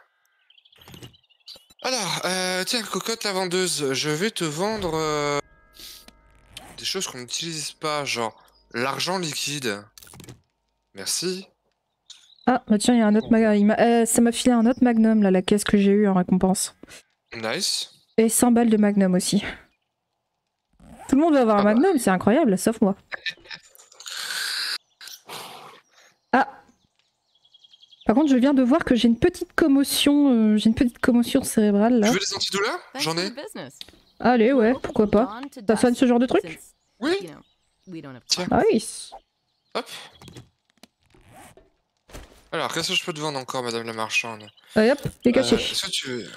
Alors, tiens, cocotte la vendeuse, je vais te vendre des choses qu'on n'utilise pas, genre l'argent liquide. Merci. Ah, bah tiens, il y a un autre magnum. Ça m'a filé un autre magnum, là, la caisse que j'ai eue en récompense. Nice. Et 100 balles de magnum aussi. Tout le monde va avoir un magnum, c'est incroyable, sauf moi. Ah. Par contre, je viens de voir que j'ai une petite commotion, cérébrale, là. Tu veux des antidouleurs? J'en ai. Allez, ouais, pourquoi pas. Ça sonne ce genre de truc? Oui. Tiens. Nice. Hop. Alors, qu'est-ce que je peux te vendre encore, madame la marchande? Allez hop, t'es caché. Est-ce que tu veux...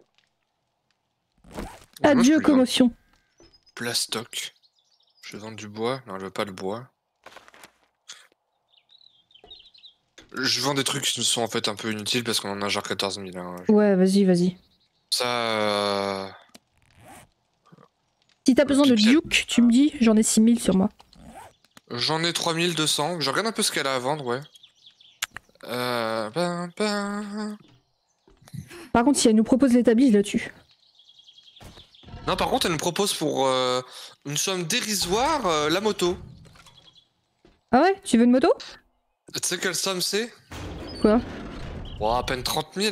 Adieu, commotion. Plastoc. Je vais vendre du bois. Non, je veux pas le bois. Je vends des trucs qui sont en fait un peu inutiles parce qu'on en a genre 14 000. Hein. Ouais, vas-y. Ça... Si t'as besoin de Duke, tu me dis, j'en ai 6000 sur moi. J'en ai 3200. Je regarde un peu ce qu'elle a à vendre, ouais. Par contre, si elle nous propose l'établi, je la tue. Non, par contre, elle nous propose pour une somme dérisoire la moto. Ah ouais? Tu veux une moto? Tu sais quelle somme c'est? Quoi? Oh, à peine 30 000.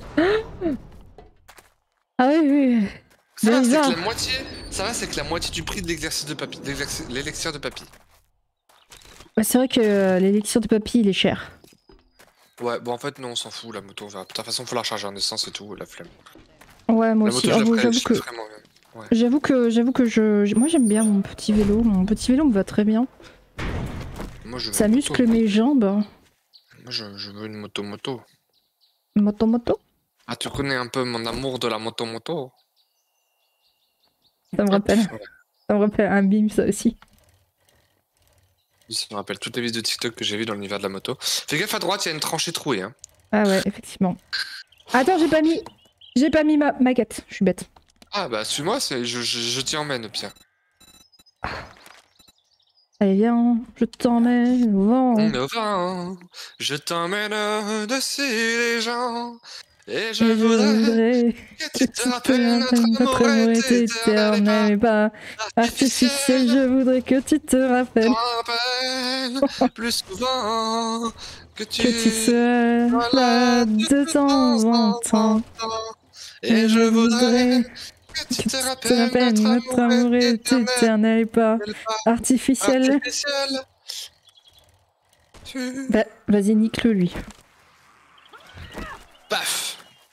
Ah oui. Ça va, c'est que la moitié. Ça va, c'est que la moitié du prix de l'élixir de papy. L'élixir de papy. Ouais, c'est vrai que l'élixir de papy, il est cher. Ouais, bon en fait non, on s'en fout la moto. De toute façon, faut la recharger en essence et tout, la flemme. Ouais, moi la aussi. Moto, j'avoue que moi j'aime bien mon petit vélo. Mon petit vélo me va très bien. Moi, je veux ça muscle mes jambes. Moi je veux une moto. Moto? Ah, tu connais un peu mon amour de la moto. Ça me rappelle un bim, ça aussi. Ça me rappelle toutes les vidéos de TikTok que j'ai vues dans l'univers de la moto. Fais gaffe à droite, il y a une tranchée trouée. Hein. Ah ouais, effectivement. Attends, j'ai pas mis ma quête, je suis bête. Ah bah suis-moi, je t'y emmène au pire. Allez viens, je t'emmène au vent. Je t'emmène dessus les gens. Et je voudrais que tu te rappelles notre amour est éternel et pas artificiel. Je voudrais que tu te rappelles plus souvent que tu seras là de temps en temps. Et je voudrais que tu te rappelles notre amour est éternel et pas artificiel. Bah, vas-y, nique-le lui. Paf.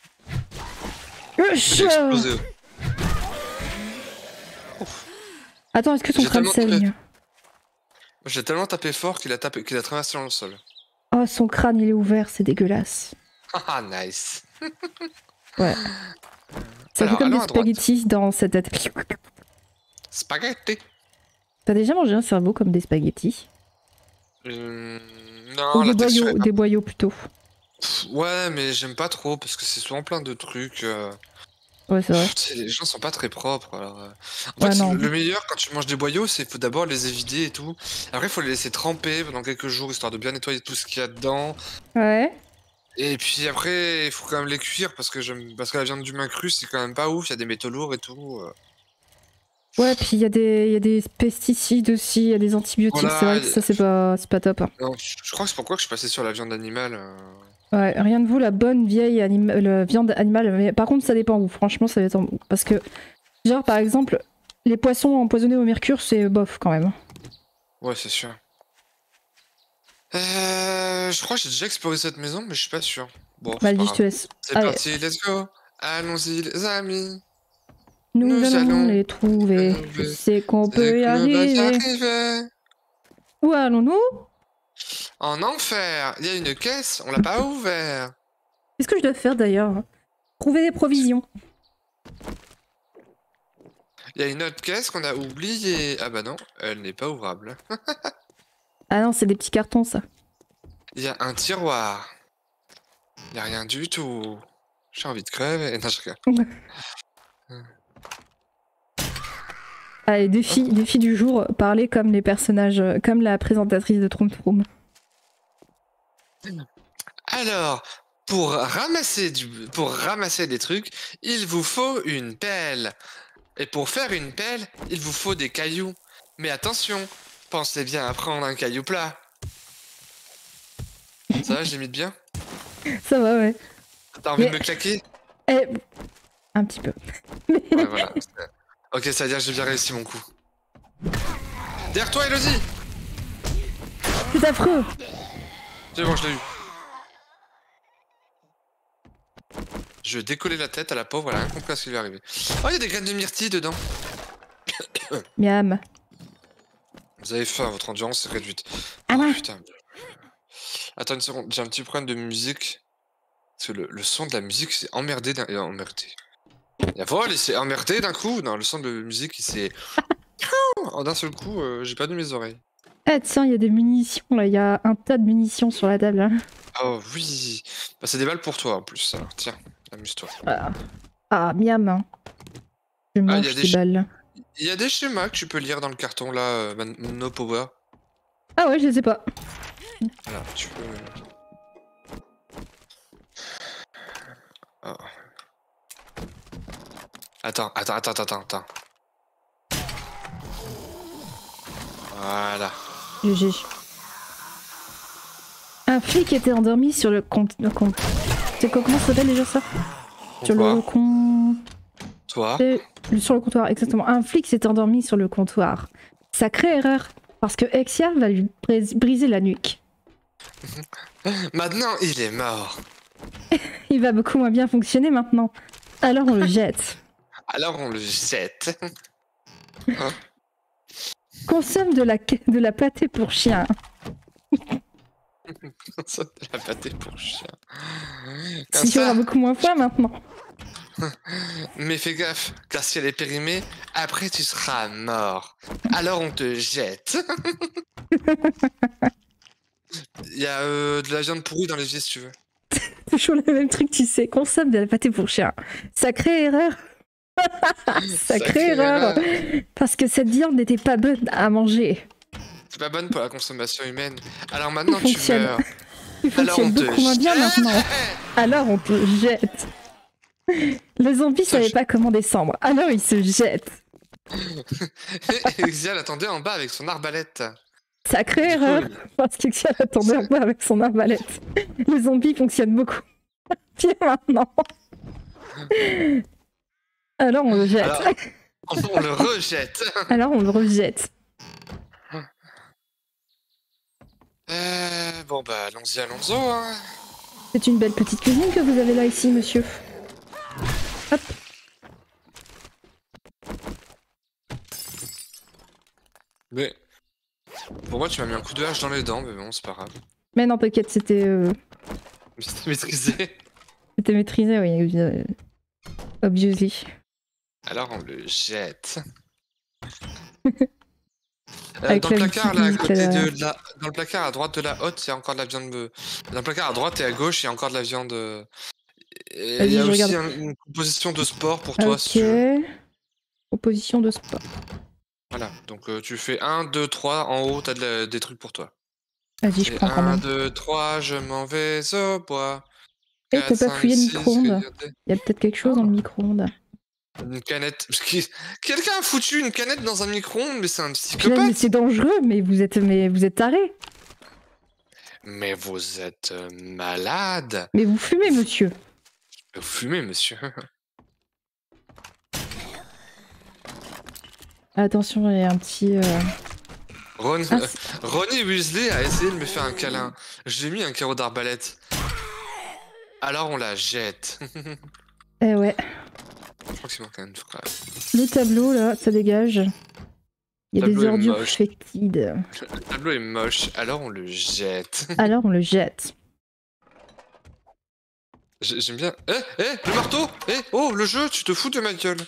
Attends, est-ce que son crâne saigne? J'ai tellement tapé fort qu'il a traversé dans le sol. Oh, son crâne il est ouvert, c'est dégueulasse. Ah, nice. Ouais. Ça fait comme des spaghettis dans cette tête. Spaghetti. T'as déjà mangé un cerveau comme des spaghettis? Non, ou des boyaux plutôt. Ouais, mais j'aime pas trop parce que c'est souvent plein de trucs. Ouais, c'est vrai. Tu sais, les gens sont pas très propres. Alors, En Ouais, fait, non. le meilleur quand tu manges des boyaux, c'est faut d'abord les évider et tout. Après, il faut les laisser tremper pendant quelques jours histoire de bien nettoyer tout ce qu'il y a dedans. Ouais. Et puis après, il faut quand même les cuire parce que la viande d'humain crue, c'est quand même pas ouf. Il y a des métaux lourds et tout. Ouais, puis il y a des pesticides aussi, il y a des antibiotiques. C'est Voilà. vrai que ça, c'est pas top. Non, je crois que c'est pourquoi que je suis passé sur la viande animale. Ouais, rien de vous, la bonne vieille la viande animale. Mais par contre, ça dépend où. Franchement, ça dépend où. Parce que, genre, par exemple, les poissons empoisonnés au mercure, c'est bof quand même. Ouais, c'est sûr. Je crois que j'ai déjà exploré cette maison, mais je suis pas sûr. Bon, c'est pas Vas-y, je grave. te laisse. C'est Allez, parti, let's go. Allons-y, les amis. nous Nous allons allons les trouver. Je trouver. sais qu'on C'est peut y qu'on va y arriver. arriver. Où allons-nous? En enfer, il y a une caisse, on l'a pas ouvert. Qu'est-ce que je dois faire d'ailleurs? Trouver des provisions. Il y a une autre caisse qu'on a oubliée. Ah bah non, elle n'est pas ouvrable. Ah non, c'est des petits cartons, ça. Il y a un tiroir. Il y a rien du tout. J'ai envie de crever. Non, je rigole. Allez, défi du jour, parler comme les personnages, comme la présentatrice de Troom Troom. Alors, pour ramasser des trucs, il vous faut une pelle. Et pour faire une pelle, il vous faut des cailloux. Mais attention, pensez bien à prendre un caillou plat. Ça va, je l'imite bien? Ça va, ouais. T'as envie Mais- de me claquer? Eh, un petit peu. Ouais, voilà. Ok, ça veut dire que j'ai bien réussi mon coup. Derrière toi, Elodie! C'est affreux. C'est bon, je l'ai eu. Je vais décoller la tête à la pauvre, elle a rien compris à ce qui lui est arrivé. Oh, il y a des graines de myrtille dedans. Miam. Vous avez faim, votre endurance est réduite. Ah Oh ouais. putain. Attends une seconde, j'ai un petit problème de musique. Parce que le son de la musique s'est emmerdé emmerdé. La voile, il s'est emmerdé d'un coup. Non, le son de musique, il s'est... En d'un seul coup, j'ai perdu mes oreilles. Eh tiens, il y a des munitions là, il y a un tas de munitions sur la table. Hein. Oh oui. Bah, c'est des balles pour toi en plus. Alors, tiens, amuse-toi. Ah, miam. Hein. Je Ah, mange ces balles. Il y a des schémas que tu peux lire dans le carton là, No Power. Ah ouais, je sais pas. Voilà, tu peux. Oh. Attends. Voilà. GG. Un flic était endormi sur le compte. C'est quoi, comment ça s'appelle déjà ça? Sur le Toi. Sur le comptoir, exactement. Un flic s'est endormi sur le comptoir. Sacrée erreur, parce que Exia va lui briser la nuque. Maintenant, il est mort. Il va beaucoup moins bien fonctionner maintenant. Alors on le jette. Alors on le jette. Hein? Consomme de la pâtée pour chien. Ça, de la pâtée pour chien. Comme Si tu auras ça. beaucoup moins faim maintenant. Mais fais gaffe, car si elle est périmée, après tu seras mort. Alors on te jette. Il y a de la viande pourrie dans les vies si tu veux. C'est toujours le même truc, tu sais. Consomme de la pâtée pour chien. Sacrée erreur. Sacrée erreur. Parce que cette viande n'était pas bonne à manger. C'est pas bonne pour la consommation humaine. Alors maintenant Il tu fonctionne. meurs. Il Alors fonctionne on te beaucoup moins bien jette. maintenant. Alors on te jette. Le zombie savait pas comment descendre. Alors il se jette. Exial attendait en bas avec son arbalète. Sacrée erreur. Parce qu'Exial attendait en bas avec son arbalète. Le zombie fonctionne beaucoup bien maintenant. Alors on le jette. Alors, on le rejette. Alors on le rejette. Bon bah allons-y. Hein. C'est une belle petite cuisine que vous avez là ici, monsieur. Hop. Mais pour moi tu m'as mis un coup de hache dans les dents, mais bon c'est pas grave. Mais non, t'inquiète, c'était C'était maîtrisé. maîtrisé, oui. Obviously. Alors on le jette. Avec Dans le la placard, là, à musique, côté dans le placard à droite de la hotte, il y a encore de la viande. Dans le placard à droite et à gauche, il y a encore de la viande. Et il y Vas-y, a je aussi regarde. une composition de sport pour toi, si Ok. tu veux. Proposition de sport. Voilà, donc tu fais 1, 2, 3, en haut, t'as des trucs pour toi. Vas-y, je Et prends quand 1, même. 2, 3, je m'en vais au bois. Eh, 4, t'as pas 5, fouillé le 6, micro-ondes? regardez. Il y a peut-être quelque chose dans le micro-ondes. Une canette. Quelqu'un a foutu une canette dans un micro-ondes, mais c'est un Mais psychopathe. c'est dangereux, mais vous êtes taré. Mais vous êtes malade. Mais vous fumez, monsieur. Vous fumez, monsieur. Attention, il y a un petit... Ah, Ronnie Weasley a essayé de me faire un câlin. J'ai mis un carreau d'arbalète. Alors on la jette. eh ouais. Je crois qu'il manque une phrase. Le tableau, là, ça dégage. Il y a tableau des est ordures moche. fétides. Le tableau est moche, alors on le jette. Alors on le jette. J'aime bien. Le marteau. Oh, le jeu, tu te fous de ma gueule.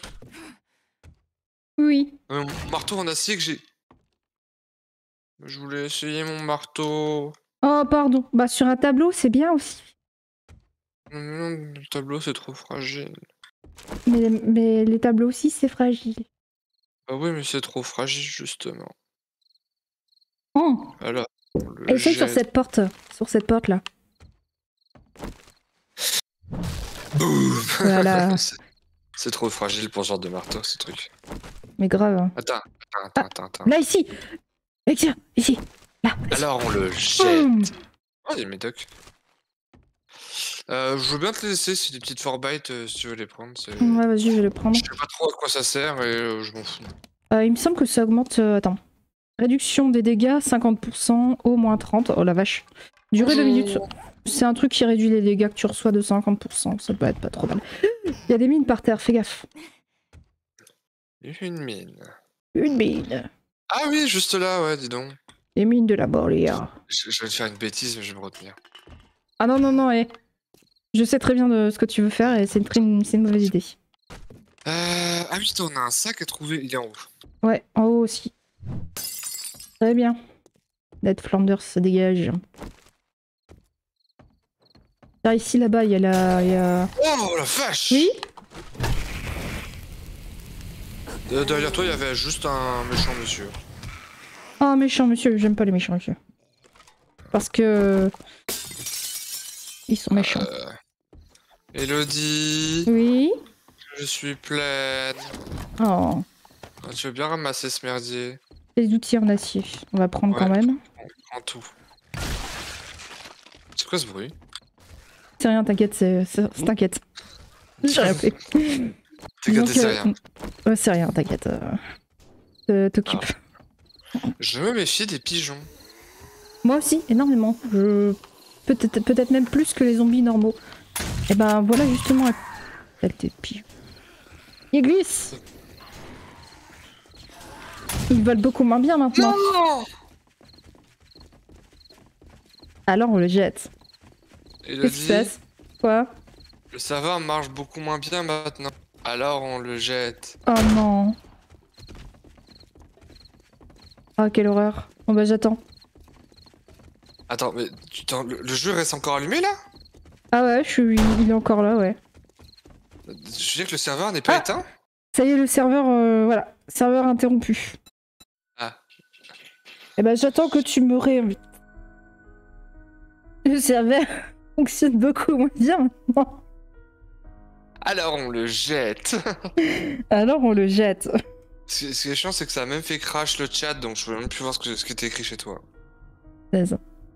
Oui. Mon marteau en acier que j'ai. Je voulais essayer mon marteau. Oh, pardon. Bah, sur un tableau, c'est bien aussi. Non, le tableau, c'est trop fragile. Mais les tableaux aussi, c'est fragile. Ah oui, mais c'est trop fragile, justement. Oh. Alors, on le Essaye sur jette. cette porte. Sur cette porte-là. Boum. Voilà. C'est trop fragile pour ce genre de marteau, ce truc. Mais grave. Hein. Attends. Là, ici. Et tiens, ici. Là. Alors, on le jette. Boum. Oh, il y a mes médocs. Je veux bien te les laisser, c'est des petites 4 bytes, si tu veux les prendre. Ouais, vas-y, je vais le prendre. Je sais pas trop à quoi ça sert et je m'en fous. Il me semble que ça augmente... attends. Réduction des dégâts, 50%, au moins 30. Oh la vache. Durée de minutes. C'est un truc qui réduit les dégâts que tu reçois de 50%. Ça peut être pas trop mal. Il y a des mines par terre, fais gaffe. Une mine. Une mine. Ah oui, juste là, ouais, dis donc. Les mines de la Borléa. Je vais te faire une bêtise, mais je vais me retenir. Ah non, je sais très bien de ce que tu veux faire et c'est une mauvaise idée. Ah oui, on a un sac à trouver, il est en haut. Ouais, en haut aussi. Très bien. Ned Flanders se dégage. Là, ici, là-bas, il y a la... Oh la vache! Oui? Derrière toi, il y avait juste un méchant monsieur. Oh, méchant monsieur, j'aime pas les méchants monsieur. Parce que... Ils sont méchants. Elodie, Oui? je suis pleine. Oh. Tu veux bien ramasser ce merdier? Les outils en acier. On va prendre Ouais. quand même. Prends tout. C'est quoi ce bruit? C'est rien, t'inquiète, t'inquiète. J'ai rien fait. T'inquiète, Donc, c'est rien. Ouais, c'est rien, t'inquiète. T'occupe. Je me méfie des pigeons. Moi aussi, énormément. Peut-être même plus que les zombies normaux. Et ben voilà justement. Elle des pigeons. Ils glissent. Ils volent beaucoup moins bien maintenant. Non! Alors on le jette. Qu'est-ce qui se Elodie, passe? Quoi? le serveur marche beaucoup moins bien maintenant. Alors on le jette. Oh non. Ah quelle horreur. Bon bah j'attends. Attends, mais le jeu reste encore allumé là? Ah ouais, il est encore là, ouais. Je veux dire que le serveur n'est pas éteint? Ça y est, le serveur, voilà. Serveur interrompu. Ah. Eh ben j'attends que tu me réinvites. Le serveur fonctionne beaucoup moins bien maintenant. Alors on le jette. Alors on le jette. Ce qui est chiant, c'est que ça a même fait crash le chat, donc je peux même plus voir ce qui était écrit chez toi. 16.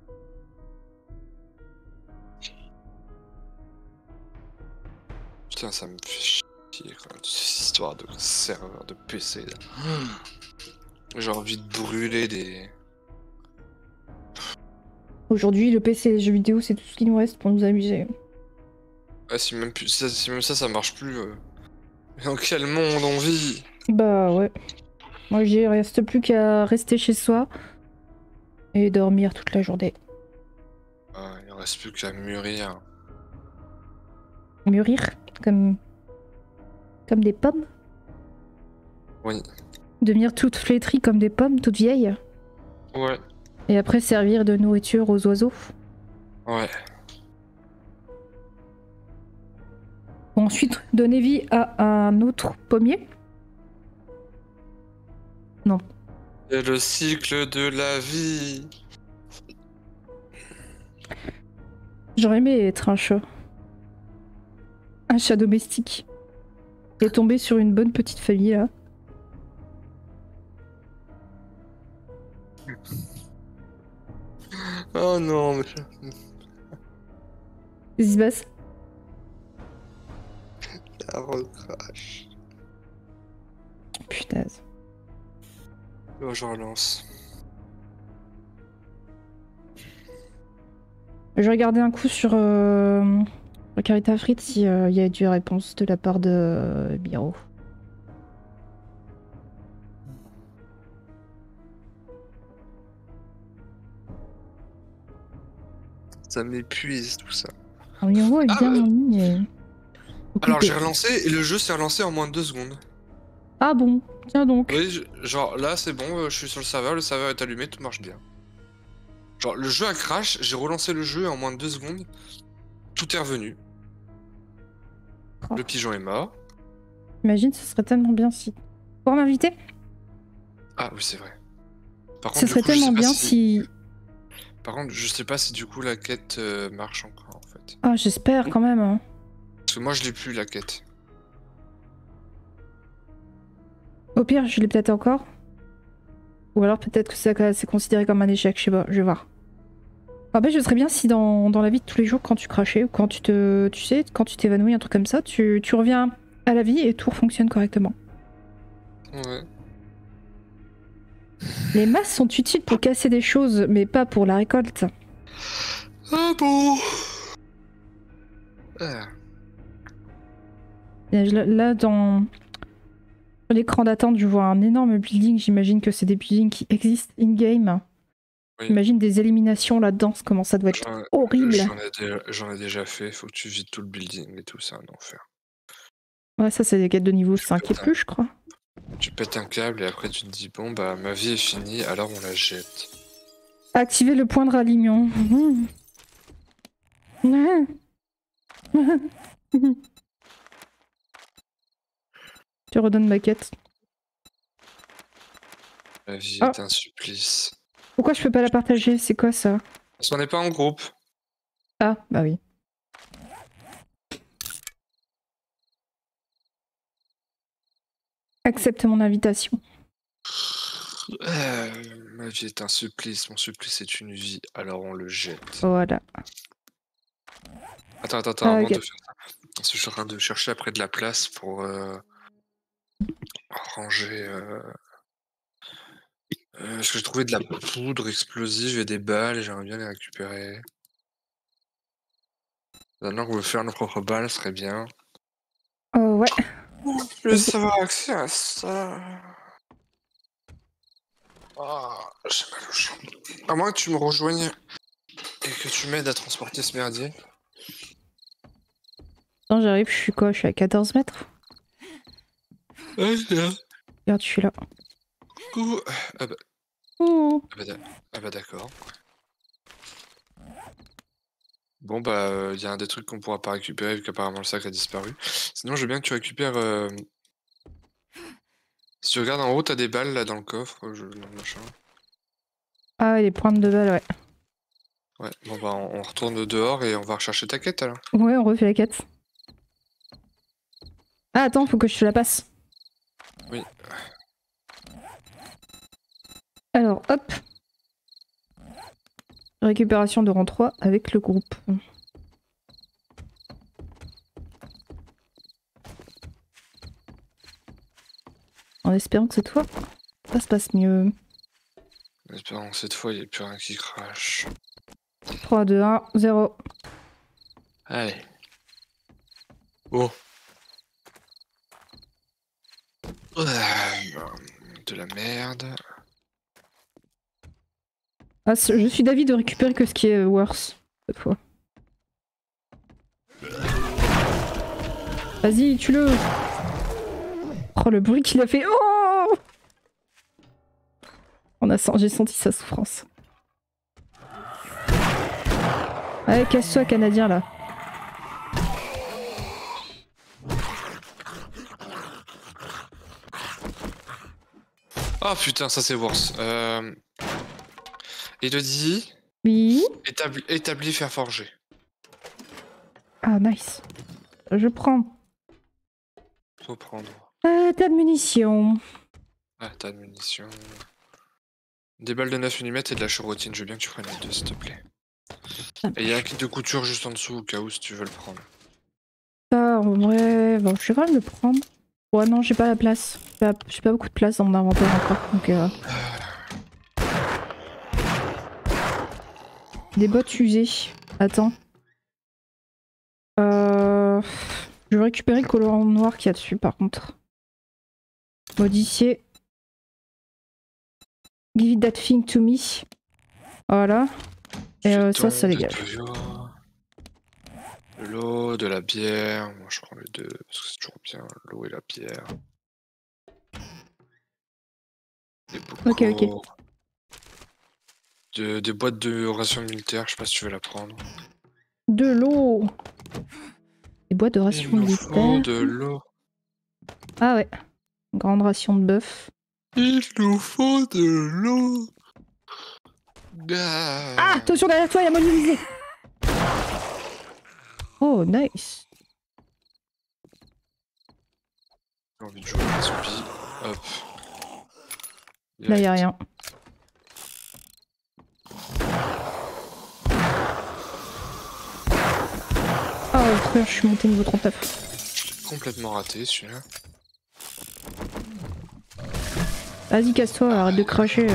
Putain, ça me fait chier quand même, cette histoire de serveur de PC là. J'ai envie de brûler des... Aujourd'hui, le PC et les jeux vidéo, c'est tout ce qui nous reste pour nous amuser. Ouais, si même ça marche plus. Mais dans quel monde on vit? Bah ouais. Moi, il reste plus qu'à rester chez soi et dormir toute la journée. Il reste plus qu'à mûrir. Mûrir comme des pommes. Oui. Devenir toutes flétries comme des pommes, toutes vieilles. Ouais. Et après servir de nourriture aux oiseaux. Ouais. Ensuite, donner vie à un autre pommier. Non. C'est le cycle de la vie. J'aurais aimé être un chat. Un chat domestique. Et tomber sur une bonne petite famille là. Oh non, mais... Qu'est-ce qui se passe? La recrache. Putain. Oh, je relance. Je vais regarder un coup sur Carita Frites s'il y a eu des réponses de la part de Biro. Ça m'épuise tout ça. Biro est bien en ligne. Et... Alors j'ai relancé et le jeu s'est relancé en moins de 2 secondes. Ah bon, tiens donc. Oui, genre là c'est bon, je suis sur le serveur est allumé, tout marche bien. Genre le jeu a crash, j'ai relancé le jeu et en moins de 2 secondes, tout est revenu. Oh. Le pigeon est mort. Imagine, ce serait tellement bien si... Pour m'inviter? Ah oui c'est vrai. Par contre, Ce serait tellement bien si... Par contre, je sais pas si du coup la quête marche encore en fait. Ah, j'espère quand même. Hein. Parce que moi je l'ai plus la quête. Au pire, je l'ai peut-être encore. Ou alors peut-être que c'est considéré comme un échec, je sais pas, je vais voir. En fait, je serais bien si dans la vie de tous les jours, quand tu crachais ou quand tu sais, quand tu t'évanouis, un truc comme ça, tu reviens à la vie et tout fonctionne correctement. Ouais. Les masses sont utiles pour casser des choses, mais pas pour la récolte. Ah bon. Ah. Et là, dans l'écran d'attente, je vois un énorme building. J'imagine que c'est des buildings qui existent in-game. Oui. J'imagine des éliminations là-dedans, comment ça doit être horrible. J'en ai déjà fait, faut que tu vides tout le building et tout, c'est un enfer. Ouais, ça c'est des quêtes de niveau 5 et plus, je crois. Tu pètes un câble et après tu te dis bon bah ma vie est finie, alors on la jette. Activer le point de ralliement. Tu redonnes ma quête. La vie est un supplice. Pourquoi je peux pas la partager? C'est quoi ça? Parce qu'on n'est pas en groupe. Ah, bah oui. Accepte mon invitation. Ma vie est un supplice, mon supplice est une vie, alors on le jette. Voilà. Attends, avant de faire ça, parce que je suis en train de chercher après de la place pour ranger... parce que j'ai trouvé de la poudre explosive et des balles, et j'aimerais bien les récupérer. Maintenant qu'on veut faire nos propres balles, ce serait bien. Ouais. Je veux savoir accès à ça. Oh, j'ai mal au champ. À moins que tu me rejoignes et que tu m'aides à transporter ce merdier. Non, j'arrive, je suis quoi? Je suis à 14 mètres? Ouais, c'est là. Regarde, je suis là. Coucou. Ah bah, Oh. ah bah d'accord. Bon bah, y a un des trucs qu'on pourra pas récupérer vu qu'apparemment le sac a disparu. Sinon, je veux bien que tu récupères... Si tu regardes en haut, t'as des balles là dans le coffre, dans le machin. Ah, les pointes de balle, ouais. Ouais, bon bah on retourne dehors et on va rechercher ta quête alors. Ouais, on refait la quête. Ah, attends, faut que je te la passe. Oui. Alors, hop. Récupération de rang 3 avec le groupe. En espérant que cette fois, ça se passe mieux. En espérant que cette fois, il n'y a plus rien qui crache. 3, 2, 1, 0. Allez. Oh. De la merde. Ah, je suis d'avis de récupérer que ce qui est worse cette fois. Vas-y, tue-le. Oh, le bruit qu'il a fait. Oh! J'ai senti sa souffrance. Allez, casse-toi, Canadien, là. Ah putain, ça c'est worse. Elodie, Oui. établi fer forgé. Ah, nice. Je prends. Faut prendre. Tas de munitions. Ah, t'as de munitions. Des balles de 9 mm et de la chevrotine, je veux bien que tu prennes les deux, s'il te plaît. Et il y a un kit de couture juste en dessous, au cas où, si tu veux le prendre. Ça, en vrai, bon, je vais quand même le prendre. Ouais, non, j'ai pas la place. J'ai pas beaucoup de place dans mon inventaire encore. Donc, des bottes usées. Attends. Je vais récupérer le colorant noir qu'il y a dessus, par contre. Modifier. Give it that thing to me. Voilà. Et ça, ça dégage. De l'eau, de la bière. Moi, je prends les deux parce que c'est toujours bien, l'eau et la bière. Des bocaux. Ok. Des boîtes de rations militaires, je sais pas si tu veux la prendre. De l'eau. Des boîtes de rations militaires. De l'eau. Ah ouais. Grande ration de bœuf. Il nous faut de l'eau. Ah, attention derrière toi, il y a mon Élysée. Oh, nice. J'ai envie de jouer à zombie. Hop. Là, il y a rien. Oh, trop bien, je suis monté niveau 39. Je l'ai complètement raté, celui-là. Vas-y, casse-toi, arrête de cracher.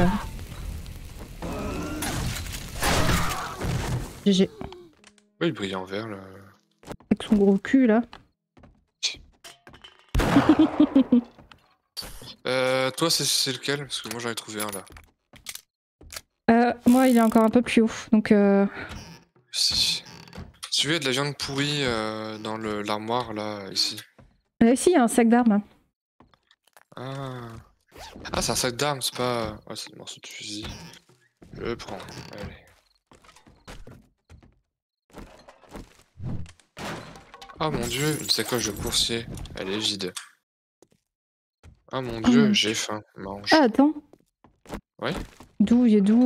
GG. Ouais, il brillait en vert, là. Avec son gros cul, là. Toi, c'est lequel? Parce que moi, j'en ai trouvé un, là. Moi, il est encore un peu plus haut, donc Si. Tu veux, il y a de la viande pourrie dans l'armoire, là, ici. Ici, il y a un sac d'armes. Ah. Ah, c'est un sac d'armes, c'est pas... Ouais, c'est des morceaux de fusil. Je le prends, allez. Ah mon dieu, une sacoche de coursier. Elle est vide. Ah mon dieu, j'ai faim. Mange. Ah, attends. Ouais. D'où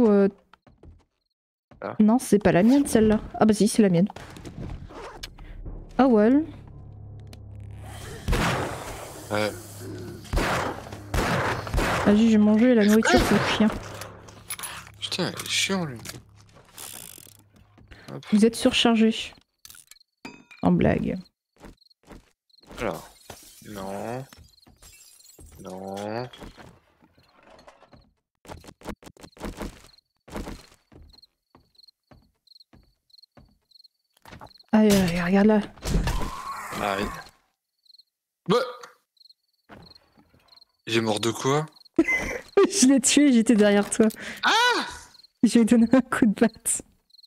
Ah. Non, c'est pas la mienne, celle-là. Ah bah si, c'est la mienne. Ah ouais. Vas-y, j'ai mangé la nourriture, c'est le chien. Putain, il est chiant, lui. Hop. Vous êtes surchargé. En blague. Alors. Non. Non. Allez, regarde là. Aïe. Bah. Il est mort de quoi? Je l'ai tué, j'étais derrière toi. Ah! Je lui ai donné un coup de batte.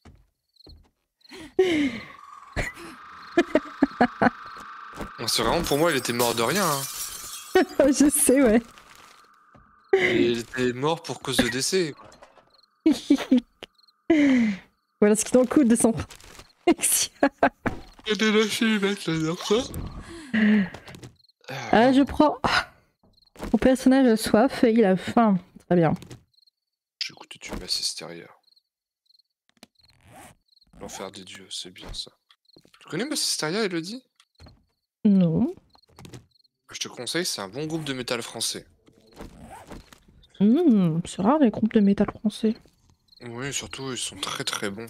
C'est vraiment, pour moi, il était mort de rien. Hein. Je sais, ouais. Il était mort pour cause de décès. Quoi. Voilà ce qui t'en coûte de son protection. Il a lâché mettre là dans ça. Ah, je prends. Mon personnage a soif et il a faim. Très bien. J'ai écouté du masse extérieur. L'enfer des dieux, c'est bien ça. Tu connais Mass Hysteria, Elodie? Non. Je te conseille, c'est un bon groupe de métal français. C'est rare les groupes de métal français. Oui, surtout, ils sont très très bons.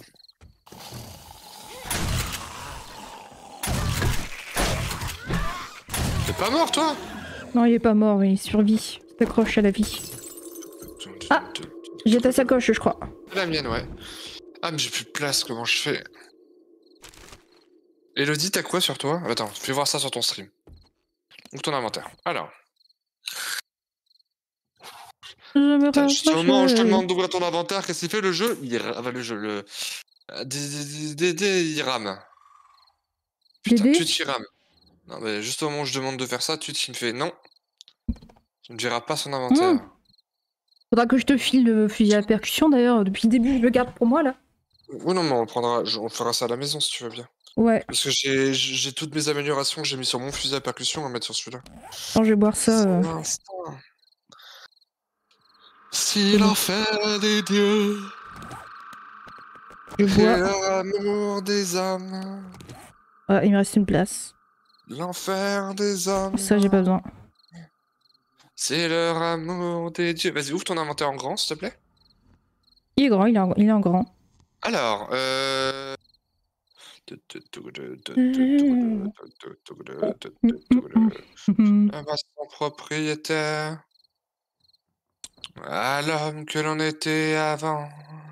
T'es pas mort, toi? Non, il est pas mort, il survit. Il s'accroche à la vie. Ah, j'ai ta sacoche, je crois. C'est la mienne, ouais. Ah, mais j'ai plus de place, comment je fais? Elodie, t'as quoi sur toi? Attends, fais voir ça sur ton stream. Ouvre ton inventaire. Alors. Je te demande d'ouvrir ton inventaire, qu'est-ce qu'il fait le jeu? Il il rame. Putain, Twitch il rame. Non, mais juste au moment où je demande de faire ça, Twitch il me fait non. Tu ne verras pas son inventaire. Faudra que je te file le fusil à percussion d'ailleurs. Depuis le début, je le garde pour moi là. Oui, non, mais on fera ça à la maison si tu veux bien. Ouais. Parce que j'ai toutes mes améliorations que j'ai mis sur mon fusil à percussion à mettre sur celui-là. Attends, je vais boire ça. C'est l'instant. Si bon. l'enfer des dieux, Je c'est bois. leur amour des hommes, Ah, il me reste une place. l'enfer des hommes, Ça, j'ai pas besoin. c'est leur amour des dieux. Vas-y, ouvre ton inventaire en grand, s'il te plaît. Il est grand, il est en grand. Alors, Instant propriétaire à l'homme que l'on était avant.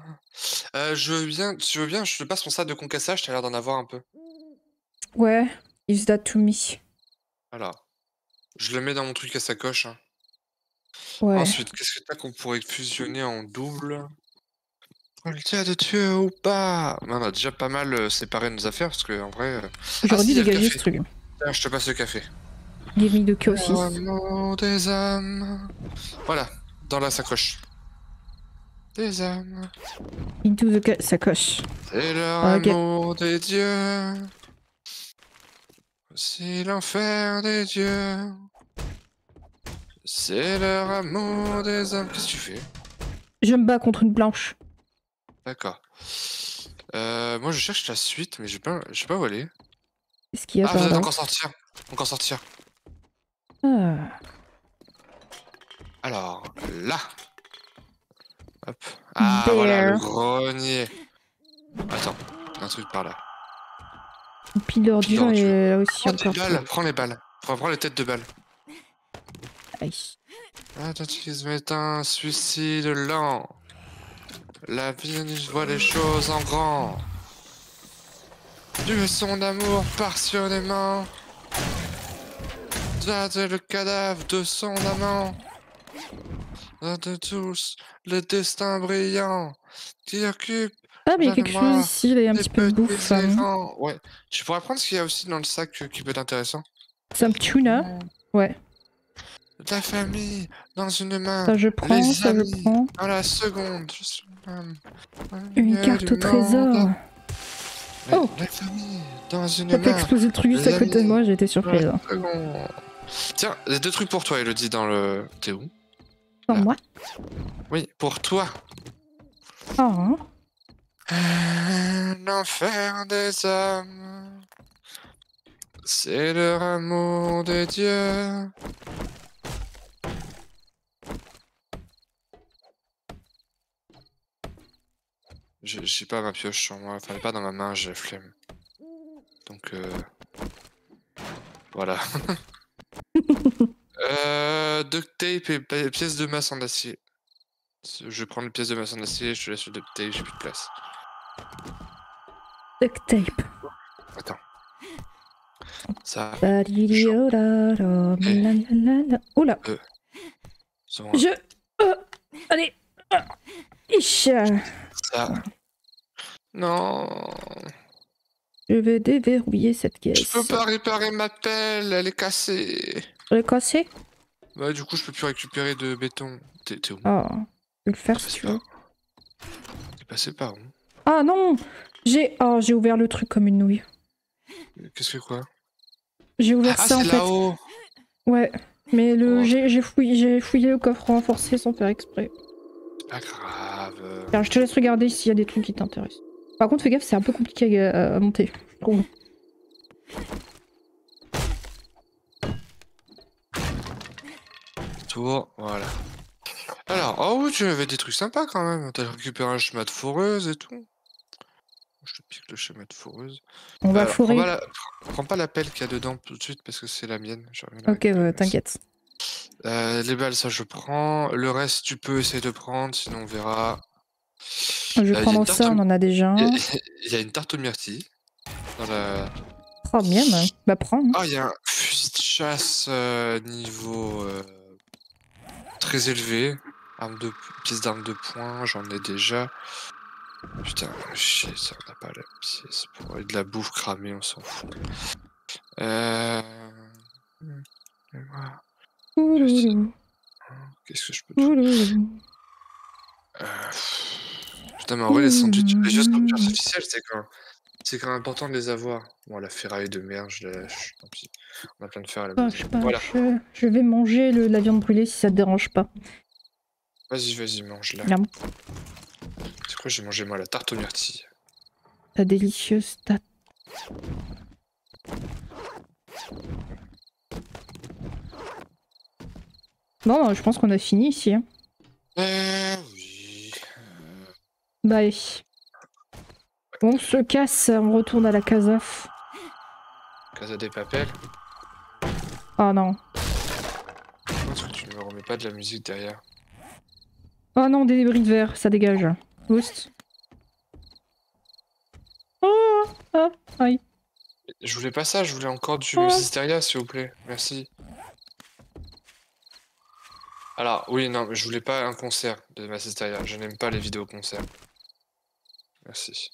Tu veux bien, je te passe mon sac de concassage, t'as l'air d'en avoir un peu. Ouais, is that to me. Alors, je le mets dans mon truc à sacoche. Hein. Ouais. Ensuite, qu'est-ce que t'as qu'on pourrait fusionner en double? Le dia de Dieu ou pas? On a déjà pas mal séparé nos affaires parce que en vrai. J'aurais si, dû y a le dégager café. ce truc. Tiens, je te passe le café. Give me the Q6. Amour des âmes. Voilà, dans la sacoche. Des âmes. Into the sacoche. C'est leur Ok. amour des dieux. C'est l'enfer des dieux. C'est leur amour des hommes. Qu'est-ce que tu fais? Je me bats contre une planche. D'accord. Moi je cherche la suite, mais je sais pas où aller. Qu'est-ce qu'il y a Ah, par vous êtes là? encore sortir. Encore sortir. Ah. Alors, là. Hop. Ah, voilà, le There. grenier. Attends, il y a un truc par là. Une pile d'ordures d'ordures. et là aussi Prends des encore. balles, prends les balles. Prends les têtes de balles. Aïe. Attentisme est un suicide lent. La vie voit les choses en grand. Dieu son amour passionnément. Jade le cadavre de son amant. De tous, le destin brillant qui occupe Ah, mais il y a la quelque chose mémoire ici, il y a un des petit peu de petits bouffe. Hein. éléphants. Ouais, tu pourrais prendre ce qu'il y a aussi dans le sac qui peut être intéressant. Some tuna. Ouais. La famille dans une main, Ça je prends, les ça amis je prends. dans la seconde. Je suis Une carte au trésor. Oh. La famille dans une Ça peut main. exploser le truc juste à côté de moi, j'ai été surprise. Tiens, il y a 2 trucs pour toi, Elodie, dans le... T'es où? Pour moi. Oui, pour toi. Oh. L'enfer des hommes, c'est leur amour de Dieu. J'ai pas ma pioche sur moi, enfin pas dans ma main, j'ai la flemme. Donc voilà. Duct tape et pièces de masse en acier. Je vais prendre les pièces de masse en acier, je te laisse le duct tape, j'ai plus de place. Duct tape. Attends. Ça. Oula. Sont- Je. Allez. Ich. Ça. Non. Je vais déverrouiller cette Je caisse. peux pas réparer ma pelle, elle est cassée. Je l'ai cassé? Bah du coup je peux plus récupérer de béton. T'es où? Oh. Je vais le faire si tu veux. T'es passé par où? Ah non! J'ai ouvert le truc comme une nouille. Qu'est-ce que quoi? J'ai ouvert Ah ça en c'est fait. là-haut. Ouais. Mais Oh. j'ai fouillé le coffre renforcé sans faire exprès. C'est pas grave. Alors, je te laisse regarder s'il y a des trucs qui t'intéressent. Par contre, fais gaffe, c'est un peu compliqué à monter, je trouve. Tour, voilà. Alors, oh oui, tu avais des trucs sympas quand même. T'as récupéré un schéma de foreuse et tout. Je te pique le schéma de foreuse. On va fourrer. Prends pas la pelle qu'il y a dedans tout de suite parce que c'est la mienne. Ok, ouais, t'inquiète. Les balles, ça je prends. Le reste, tu peux essayer de prendre, sinon on verra. Je vais prendre ça, on en a déjà. Il y a une tarte aux myrtilles dans la. Oh, miam. Bah, prends. Hein. Ah, il y a un fusil de chasse niveau très élevé. Pièce d'arme de poing, j'en ai déjà. Putain, chier, ça on n'a pas la pièce pour de la bouffe cramée, on s'en fout. Qu'est-ce que je peux te... Putain, mais en vrai, les sandwichs, les gestes artificiels, c'est quand même important de les avoir. Bon, la ferraille de merde, je la lâche. Tant pis. On a plein de fer à la maison. Voilà. Je vais manger la viande brûlée si ça te dérange pas. Vas-y, mange-la. Miam. C'est quoi, j'ai mangé moi la tarte aux myrtilles. Ta délicieuse tarte. Bon, je pense qu'on a fini ici. Hein. Oui. Bah allez. On se casse, on retourne à la casa. Casa des Papel. Oh non. Est-ce que tu ne me remets pas de la musique derrière? Oh non, des débris de verre, ça dégage. Boost. Oh, ah, aïe. Je voulais pas ça, je voulais encore du Oh. Mysteria, s'il vous plaît. Merci. Alors, oui, non, mais je voulais pas un concert de Mysteria. Je n'aime pas les vidéos concerts. Merci.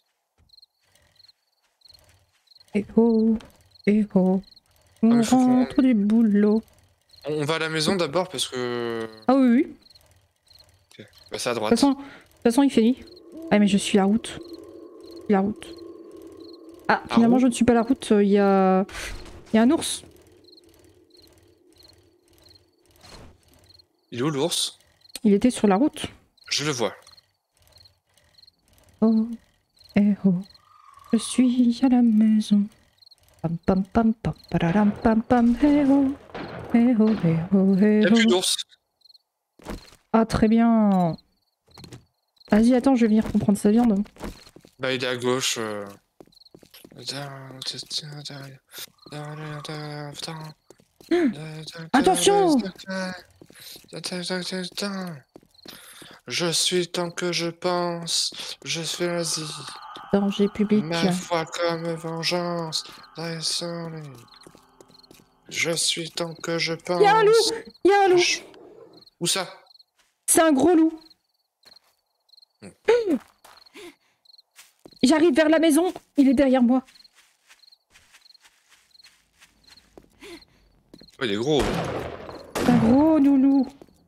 Eh oh, eh oh. On mais faut qu'on- rentre du boulot. On va à la maison d'abord parce que... Ah oui, oui. Ok. Bah, c'est à De droite. toute façon, il fait nuit. Ah, mais je suis la route. Je suis la route. Ah, finalement, route je ne suis pas la route. Il y a un ours. Il est où l'ours? Il était sur la route. Je le vois. Oh, eh oh. Je suis à la maison. Pam pam pam pam pararam pam pam eh oh. Eh oh, eh oh, eh Il n'y a plus oh. d'ours. Ah, très bien. Vas-y, attends, je vais venir pour prendre sa viande. Bah, il est à gauche. Attention! Je suis tant que je pense, je fais l'Asie. Danger public. Ma foi comme vengeance. Je suis tant que je pense. Il y a un loup! Il y a un loup! Où ça? C'est un gros loup. J'arrive vers la maison, il est derrière moi. Oh, il est gros. Un gros loulou.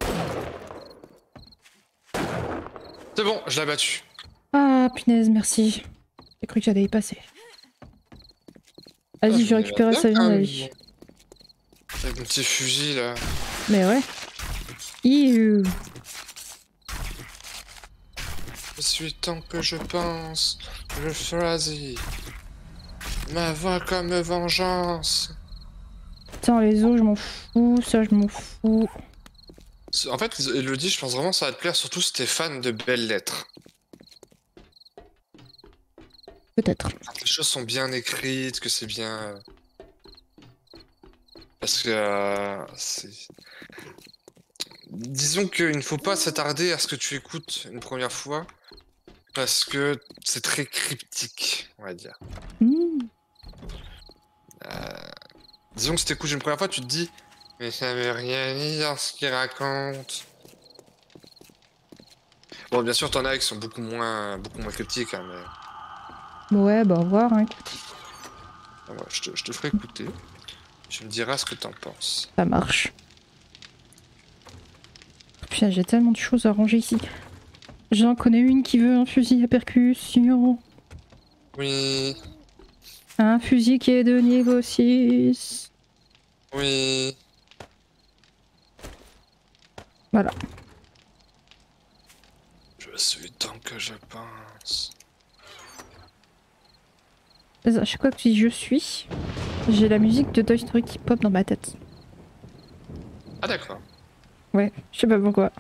C'est bon, je l'ai battu. Ah, punaise, merci. J'ai cru que j'allais y passer. Vas-y, je vais récupérer sa viande, allez. Avec mon petit fusil là. Mais ouais. Iuh. Je suis tant que je pense, je choisis ma voix comme vengeance. Attends, les os, je m'en fous. Ça, je m'en fous. En fait, Elodie, je pense vraiment que ça va te plaire, surtout si t'es fan de belles lettres. Peut-être. Quand les choses sont bien écrites, que c'est bien... Parce que... Disons qu'il ne faut pas s'attarder à ce que tu écoutes une première fois, parce que c'est très cryptique, on va dire. Disons que si t'écoutes une première fois, tu te dis « Mais ça veut rien dire ce qu'il raconte ». Bon, bien sûr, t'en as qui sont beaucoup moins cryptiques, hein, mais... Ouais, bah au revoir. Hein. Ah, ouais, je te ferai écouter. Tu me diras ce que t'en penses. Ça marche. Putain, j'ai tellement de choses à ranger ici. J'en connais une qui veut un fusil à percussion. Oui, Un fusil qui est de niveau 6. oui. Voilà. Je suis tant que je pense. À chaque fois que je dis je suis, j'ai la musique de Toy Story qui pop dans ma tête. Ah d'accord. Ouais, je sais pas pourquoi.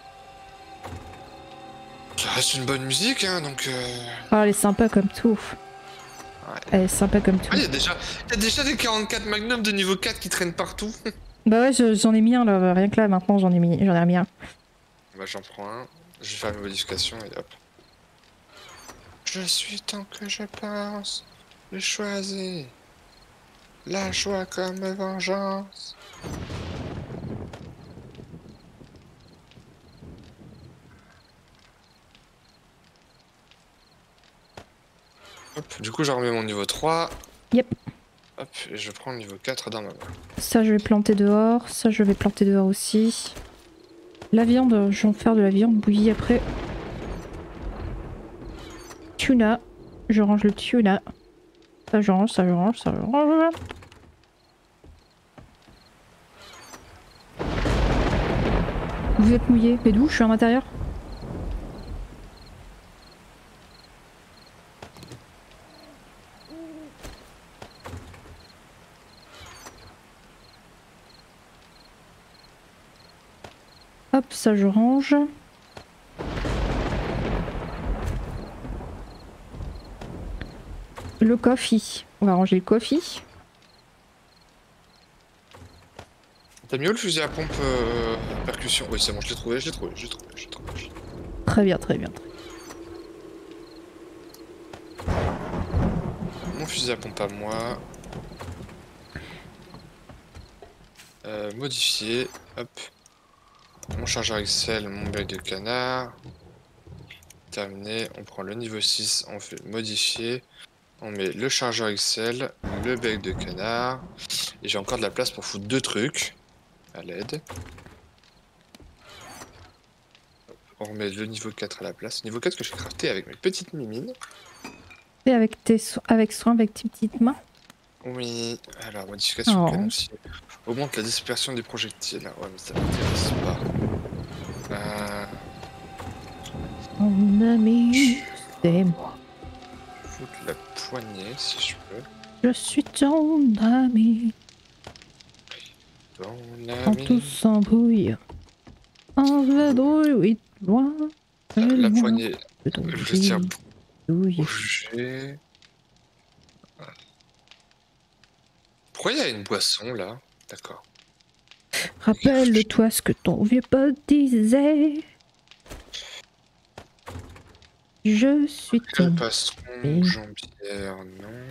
Ça reste une bonne musique, hein, donc... Ah, elle est sympa comme tout. Ouais. Elle est sympa comme tout. Ah, il y a déjà des 44 Magnum de niveau 4 qui traînent partout. Bah ouais, j'en ai mis un là, rien que là maintenant j'en ai remis un. Bah j'en prends un, je vais faire une modification et hop. Je suis tant que je pense, je choisis la joie comme vengeance. Hop, du coup j'ai remis mon niveau 3. Yep. Hop, et je prends le niveau 4 dans ma main. Ça je vais planter dehors, ça je vais planter dehors aussi. La viande, je vais en faire de la viande bouillie après. tuna. Je range le tuna. Ça je range, ça je range, ça je range. Vous êtes mouillé. Mais d'où? Je suis en intérieur. Hop, ça je range. Le coffee. On va ranger le coffee. T'as mieux le fusil à pompe percussion? Oui, c'est bon, je l'ai trouvé. Très bien, très bien. Mon fusil à pompe à moi. Modifier. Hop. Mon chargeur XL, mon bec de canard. Terminé. On prend le niveau 6, on fait modifier. On met le chargeur XL, le bec de canard. Et j'ai encore de la place pour foutre 2 trucs. À l'aide. On remet le niveau 4 à la place. Niveau 4 que j'ai crafté avec mes petites mimines. Et avec avec soin, avec tes petites mains. Oui. Alors, modification Oh. canoncier. Augmente la dispersion des projectiles. Ouais, mais ça m'intéresse pas. Mon ami, c'est moi. Foutre la poignée si je peux. Je suis ton ami. Ton Quand ami. tout s'embrouille. En vadrouille, oui, loin. La loin poignée. de ton Je tire bidouille. bouger. Pourquoi il y a une boisson là? D'accord. Rappelle-toi ce que ton vieux pote disait. Je suis Le ton... passeron, jambière, non.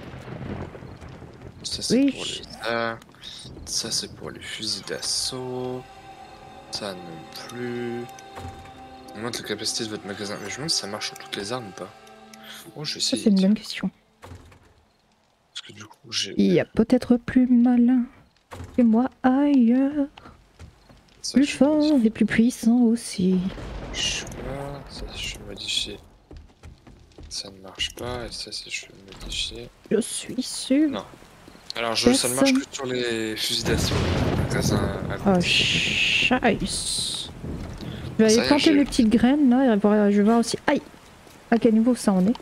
Ça c'est Oui, pour les arts. Ça c'est pour les fusils d'assaut. Ça non plus. Augmente la capacité de votre magasin. Mais je me demande si ça marche sur toutes les armes ou pas. Oh, je vais ça essayer. c'est une bonne question. Parce que du coup, j'ai. Il y a peut-être plus malin que moi ailleurs. Ça, Plus je vais fort modifier. et plus puissant aussi. Voilà, ça je vais modifier. Ça ne marche pas. Et ça, c'est je vais modifier. Je suis sûr. Non. Alors, ça ne marche Personne. que sur les fusils d'assaut. Grâce à Oh, scheiße. Je vais Ça y aller est, planter j'ai- mes petites graines là et je vais voir aussi. Aïe! À quel niveau ça en est.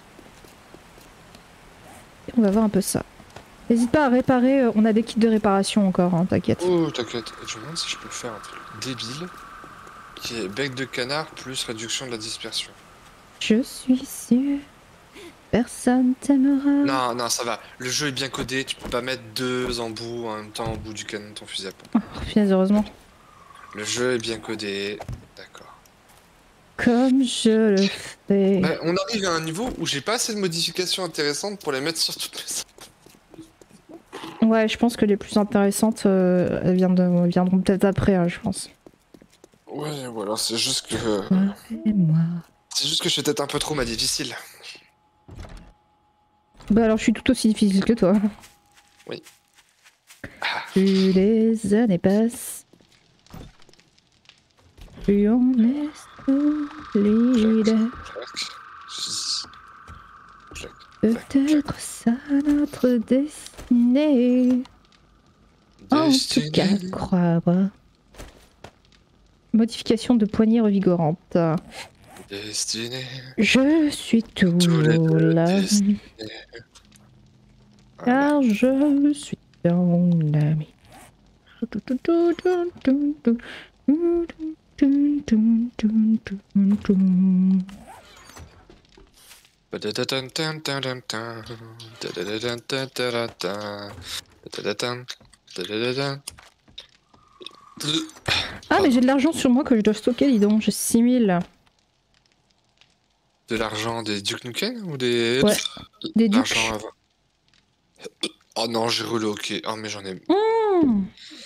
Et on va voir un peu ça. N'hésite pas à réparer, on a des kits de réparation encore, hein, t'inquiète. Oh, t'inquiète. Je me demande si je peux faire un truc débile. Qui est bec de canard plus réduction de la dispersion. Je suis sûr, personne t'aimera. Non, non, ça va. Le jeu est bien codé. Tu peux pas mettre 2 embouts en même temps au bout du canon de ton fusil à pompe. Oh, punaise, heureusement. Le jeu est bien codé. D'accord. Comme je le fais. Bah, on arrive à un niveau où j'ai pas assez de modifications intéressantes pour les mettre sur toutes mes armes. Ouais, je pense que les plus intéressantes elles viendront peut-être après, hein, je pense. Ouais, ou alors c'est juste que. Et moi. C'est juste que je suis peut-être un peu trop ma difficile. Bah alors je suis tout aussi difficile que toi. Oui. Plus les années passent, plus on est solide. Peut-être ça notre destinée. En tout cas, croire. Modification de poignée revigorante. Destiné. Je suis tout Tous les deux là. destinés. Voilà. Car je suis ton ami. Ah mais j'ai de l'argent sur moi que je dois stocker, dis donc, j'ai 6000. De l'argent des Duke Nukem ou des... Ouais, des Duke. L'argent avant. Oh non, j'ai reloqué. Oh mais j'en ai... Mmh.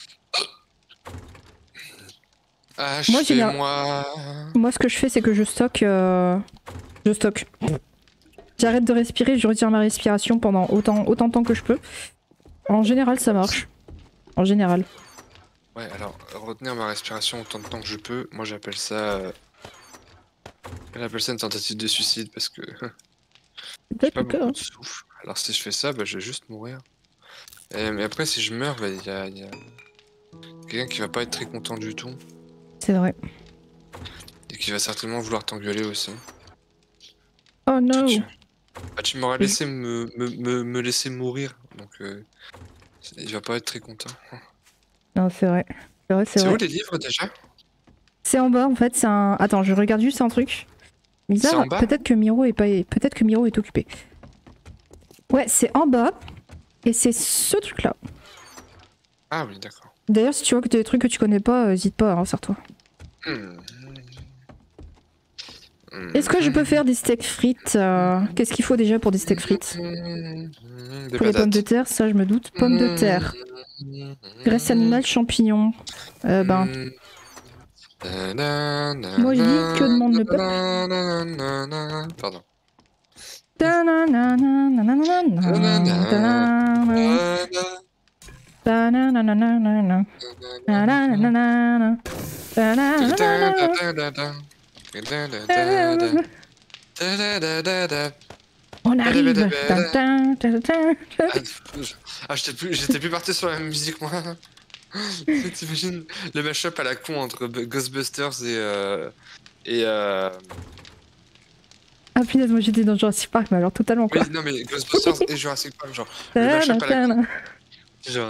Moi, j'ai Achetez-moi. Moi ce que je fais c'est que je stocke. Je stocke. J'arrête de respirer, je retire ma respiration pendant autant de temps que je peux. En général ça marche. En général. Ouais, alors, retenir ma respiration autant de temps que je peux, moi j'appelle ça... Elle appelle ça une tentative de suicide parce que j'ai Peut-être pas le cas. beaucoup Hein. de souffle. Alors si je fais ça, bah, je vais juste mourir. Mais après, si je meurs, bah, y a quelqu'un qui va pas être très content du tout. C'est vrai. Et qui va certainement vouloir t'engueuler aussi. Oh no. Bah, tu m'aurais Je- laissé me laisser mourir. Donc il va pas être très content. Non, c'est vrai. C'est vrai, c'est C'est où vrai. les livres déjà? C'est en bas en fait, c'est un. Attends, je regarde juste un truc. C'est en Bizarre, bas? peut-être que Miro est pas. Peut-être que Miro est occupé. Ouais, c'est en bas. Et c'est ce truc-là. Ah oui, d'accord. D'ailleurs, si tu vois que t'as des trucs que tu connais pas, hésite pas, hein, sers-toi. Hmm. Est-ce que je peux faire des steaks frites Qu'est-ce qu'il faut déjà pour des steaks frites? Des Pour les pommes de patates. terre, ça je me doute. Pommes de terre. Graisse animale, champignons. Ben, moi je dis que demande le peuple. Pardon. On arrive. Ah, j'étais plus parti sur la musique, moi. T'imagines le mashup à la con entre Ghostbusters et Ah punaise, moi j'étais dans Jurassic Park, mais alors totalement quoi. oui, non, mais Ghostbusters et Jurassic Park, genre, le mashup à la con. Genre.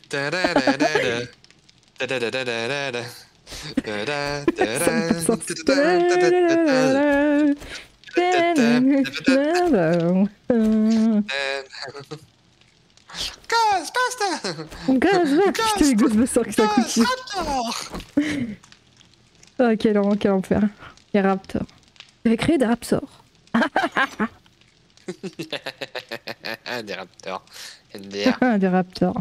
Ça me fait Ghostbusters! Putain, les Ghostbusters qui s'accoutument. Ah, quel enfer. Les Raptors. J'avais créé des Raptors. Des raptors. NDR. Des Raptors.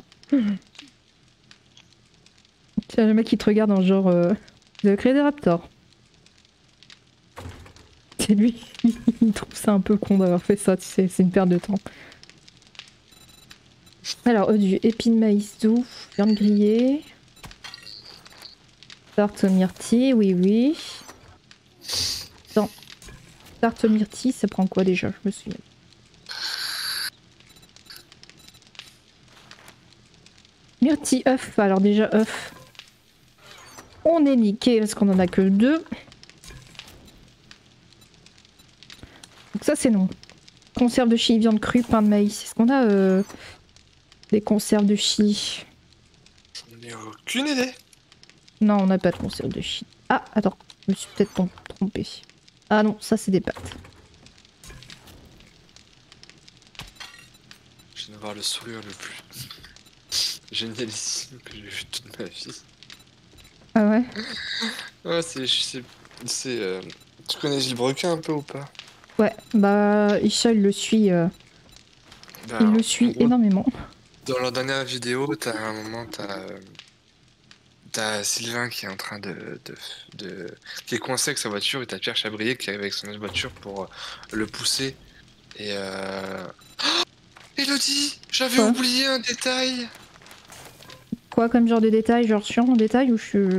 Tiens, le mec qui te regarde en genre. Vous avez créé des Raptors. C'est lui, il trouve ça un peu con d'avoir fait ça, tu sais, c'est une perte de temps. Alors, du épine maïs doux, viande grillée. Tarte aux myrtilles, oui, oui. Attends. Tarte aux myrtilles, ça prend quoi déjà? Je me souviens. Myrtille, œuf. Alors déjà, œuf. On est niqué parce qu'on en a que 2. Donc ça, c'est non. Conserve de chili, viande crue, pain de maïs. Est-ce qu'on a des conserves de chili? J'en ai aucune idée. Non, on n'a pas de conserve de chili. Ah, attends. Je me suis peut-être trompée. Ah non, ça, c'est des pâtes. Je viens de voir le sourire le plus génialissime que j'ai vu toute ma vie. Ah ouais? Ouais, tu connais Gilles Brequin un peu ou pas? Ouais, bah, Isha, il le suit, Bah, il le en suit gros, énormément. dans leur dernière vidéo, t'as Sylvain qui est en train qui est coincé avec sa voiture et t'as Pierre Chabrier qui arrive avec son autre voiture pour le pousser. Et Elodie, j'avais Quoi? oublié un détail. Quoi comme genre de détail? Genre sur mon détail ou je suis...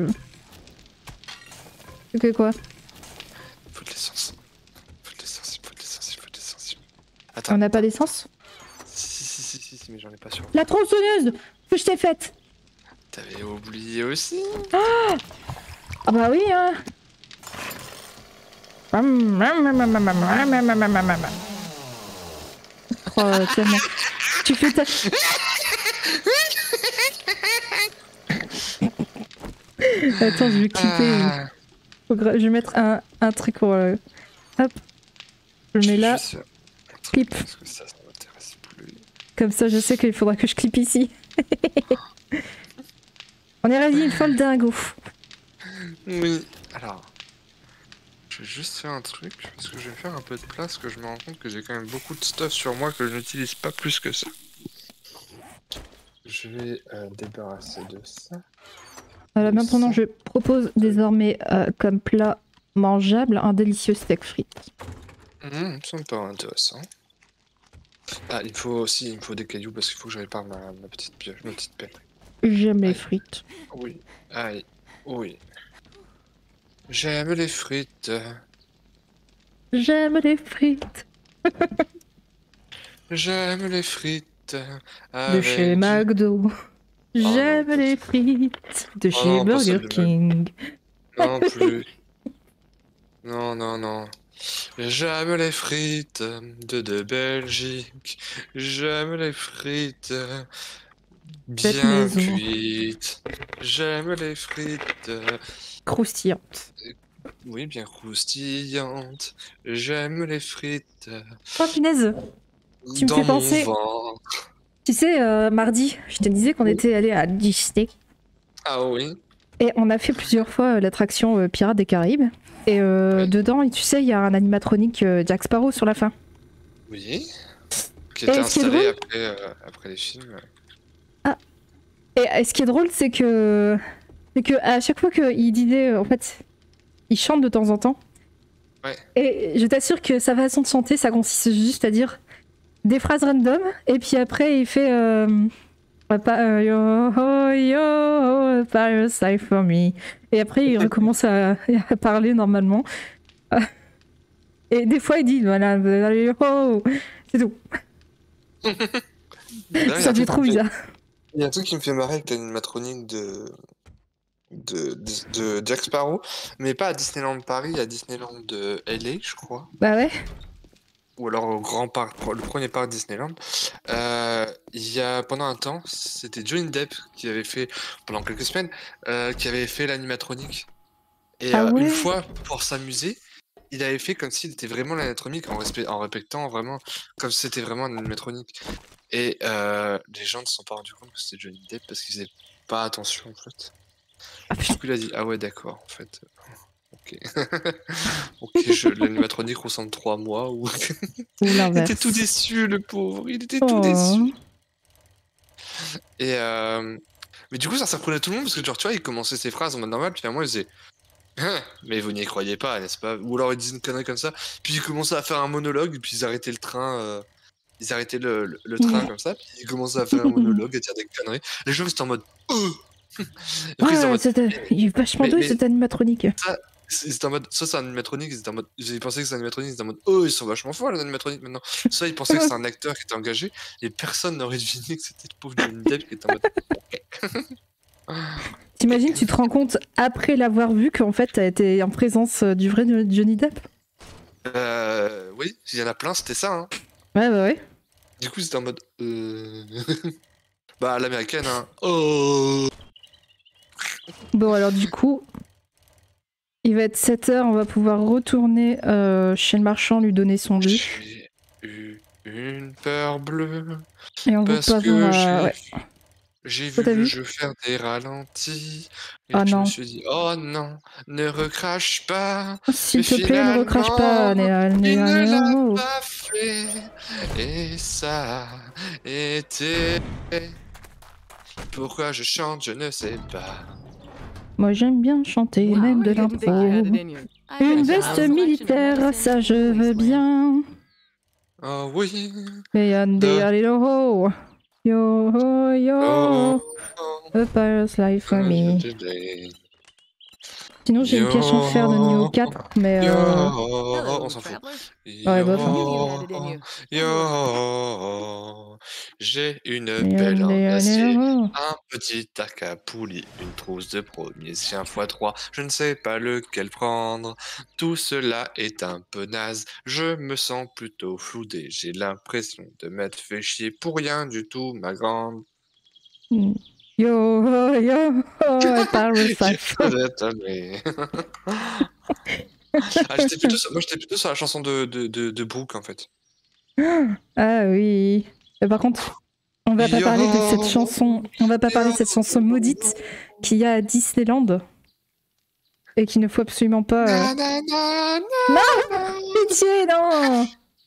Que quoi? Il faut de l'essence. Il faut de l'essence, il faut de l'essence, il faut de l'essence. On Attends. n'a pas d'essence? Si, mais j'en ai pas sur. La tronçonneuse que je t'ai faite! T'avais oublié aussi? Ah bah oui, hein! Oh, tellement. Tu fais ta... Attends, je vais clipper. Je vais mettre un truc pour... Hop. Je le mets là. Clip. Parce que ça m'intéresse plus. Comme ça, je sais qu'il faudra que je clippe ici. On est ravis, une folle dingo. Oui. Alors, je vais juste faire un truc, parce que je vais faire un peu de place, que je me rends compte que j'ai quand même beaucoup de stuff sur moi que je n'utilise pas plus que ça. Je vais débarrasser de ça. Voilà, maintenant, je propose désormais comme plat mangeable un délicieux steak frites. Ça me paraît intéressant. Ah, il me faut des cailloux parce qu'il faut que je répare ma petite pioche, ma petite pelle. J'aime les Aïe. frites. Oui, aïe, oui. J'aime les frites. J'aime les frites J'aime les frites de avec chez du... McDo. J'aime pas les ça. frites de chez non, pas Burger celle-là. King. Non plus. Non, non, non. J'aime les frites de Belgique. J'aime les frites Faites bien maison, cuites. J'aime les frites, croustillante. oui, bien croustillantes. J'aime les frites Oh punaise, tu me dans fais mon penser. ventre. Tu sais, mardi, je te disais qu'on Oui. était allé à Disney. Ah oui. Et on a fait plusieurs fois l'attraction Pirates des Caraïbes. Et Oui. dedans, tu sais, il y a un animatronique Jack Sparrow sur la fin. Oui. Qui Et était ce qui est installé drôle, après les films. et ce qui est drôle, c'est que à chaque fois qu'il disait, en fait, il chante de temps en temps. Ouais. Et je t'assure que sa façon de chanter, ça consiste juste à dire des phrases random. Et puis après, il fait yo, oh, yo, a pirate's life for me. Et après, il recommence à parler normalement. Et des fois, il dit voilà, yo, c'est tout. D'ailleurs, Ça fait trop bizarre. il y a un truc qui me fait marrer avec l'animatronique de Jack Sparrow, mais pas à Disneyland Paris, à Disneyland LA, je crois. Bah ouais. Ou alors au grand parc, le premier parc Disneyland. Il y a pendant un temps, c'était Johnny Depp qui avait fait, pendant quelques semaines, qui avait fait l'animatronique. Et Ah ouais. une fois, pour s'amuser, il avait fait comme s'il était vraiment l'animatronique en répétant vraiment comme si c'était vraiment un animatronique. Et les gens ne se sont pas rendus compte que c'était Johnny Depp parce qu'ils faisaient pas attention en fait. Ah, Du coup, il a dit ah ouais d'accord en fait. Ok. Ok, l'animatronique ressemble 3 mois ou. Ou Il était l'inverse. tout déçu, le pauvre. Il était Oh. tout déçu. Et mais du coup, ça surprenait tout le monde parce que genre tu vois, il commençait ses phrases en mode normal, puis finalement il faisait. Hein, mais vous n'y croyez pas, n'est-ce pas? Ou alors ils disaient une connerie comme ça, puis ils commençaient à faire un monologue, puis ils arrêtaient le train. Ils arrêtaient le train comme ça, puis ils commençaient à faire un monologue, à dire des conneries. Les gens ils étaient en mode. Et après ils étaient en Ouais, mode. il est vachement doué Mais cet animatronique. ça, ils étaient en mode. Soit c'est un animatronique, ils étaient en mode. Ils pensaient que c'était un animatronique, ils étaient en mode. Oh, ils sont vachement forts les animatroniques maintenant. Soit ils pensaient que c'était un acteur qui était engagé, et personne n'aurait deviné que c'était le pauvre Johnny Depp qui était en mode. Ok. T'imagines, tu te rends compte après l'avoir vu qu'en fait t'as été en présence du vrai Johnny Depp? Oui, il y en a plein, c'était ça. Hein. Ouais, bah ouais. Du coup, c'était en mode. Bah, l'américaine, hein. Oh. Bon, alors du coup, il va être 7h, on va pouvoir retourner chez le marchand, lui donner son dû. J'ai eu une peur bleue. Et on va Parce pas que voir. Ouais. j'ai Toi, vu t'as le vu? jeu faire des ralentis. Et Oh je me non. suis dit, oh non, ne recrache pas. S'il Mais te plaît, ne recrache pas. finalement, il ne l'a pas fait. Et ça a été. Pourquoi je chante, je ne sais pas. Moi j'aime bien chanter, même de I didn't think you had l'impro. it in you. I've got Une a veste child selection of militaire, medicine ça in je the veux wasteland. bien. Oh oui. Mais yonder a little ho. Yo ho yo. Oh. A pirate's life for me. Sinon j'ai une pioche en fer de niveau 4, mais Yo, Hello, on s'en fout. traveler. Ouais, bof, hein. I knew you had it in you. Yo, j'ai une pelle en Yonder a acier, little ho. un petit arc à poulie, une trousse de premier chien x3. Je ne sais pas lequel prendre. Tout cela est un peu naze. Je me sens plutôt floudé. J'ai l'impression de m'être fait chier pour rien du tout, ma grande. Yo ho yo ho. A pirate's life. Ah, moi j'étais plutôt sur la chanson de Brooke en fait. Ah oui. Par contre, on va pas parler de cette chanson. On va pas parler de cette chanson maudite qu'il y a à Disneyland et qu'il ne faut absolument pas. Pitié, non.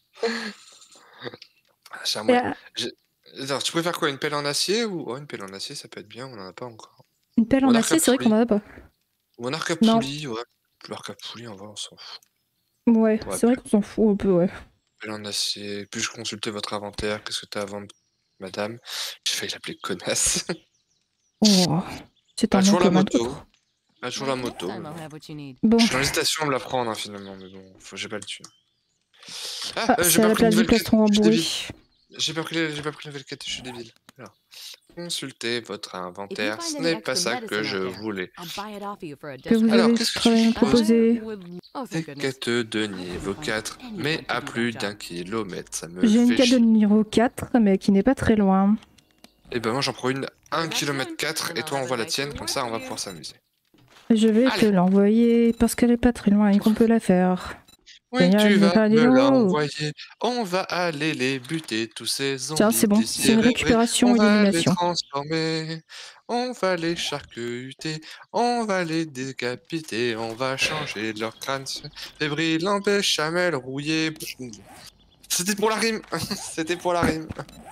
J'aimerais. Alors, tu préfères quoi, une pelle en acier ou une pelle en acier, ça peut être bien, on en a pas encore. Une pelle en Ou un arc acier, à c'est vrai qu'on en a pas. Ou un arc à Non. poulie, ouais. L'arc à poulie, en vrai, on s'en fout. Ouais, Ouais, c'est vrai qu'on s'en fout un peu, ouais. Pelle en acier. Puis-je consulter votre inventaire? Qu'est-ce que t'as à vendre, madame? J'ai failli l'appeler connasse. Oh, c'est un nom toujours la comme un moto. autre. Toujours la moto. Next time I'll have what you need. Bon, Je suis en hésitation à me la prendre, hein, finalement, mais bon, j'ai pas le thune. Ah, j'ai c'est à pas la pris une place du nouvelle quête, plastron je suis débile. rembourré. J'ai pas pris la nouvelle quête, je suis débile. Alors, consultez votre If you inventaire, find ce any n'est pas extra ça que medicine je out there, voulais. I'll buy it off you for a Que vous discount. Alors, avez qu'est-ce que tu proposé? Oh, Des thank goodness. quêtes de niveau 4, mais à plus d'1 kilomètre, ça me J'ai une fait quête de chier. niveau 4, mais qui n'est pas très loin. Et ben moi j'en prends une 1 km 4 et toi envoie la tienne, comme ça on va pouvoir s'amuser. Je vais te Allez. l'envoyer parce qu'elle est pas très loin et qu'on peut la faire. Oui, Génial, tu vas pas des me loups. l'envoyer. On va aller les buter, tous ces Tiens, zombies c'est bon. C'est une décérébrés. récupération On va les élimination. transformer. On va les charcuter. On va les décapiter. On va changer leur crâne fébrile en béchamel rouillé. C'était pour la rime. C'était pour la rime.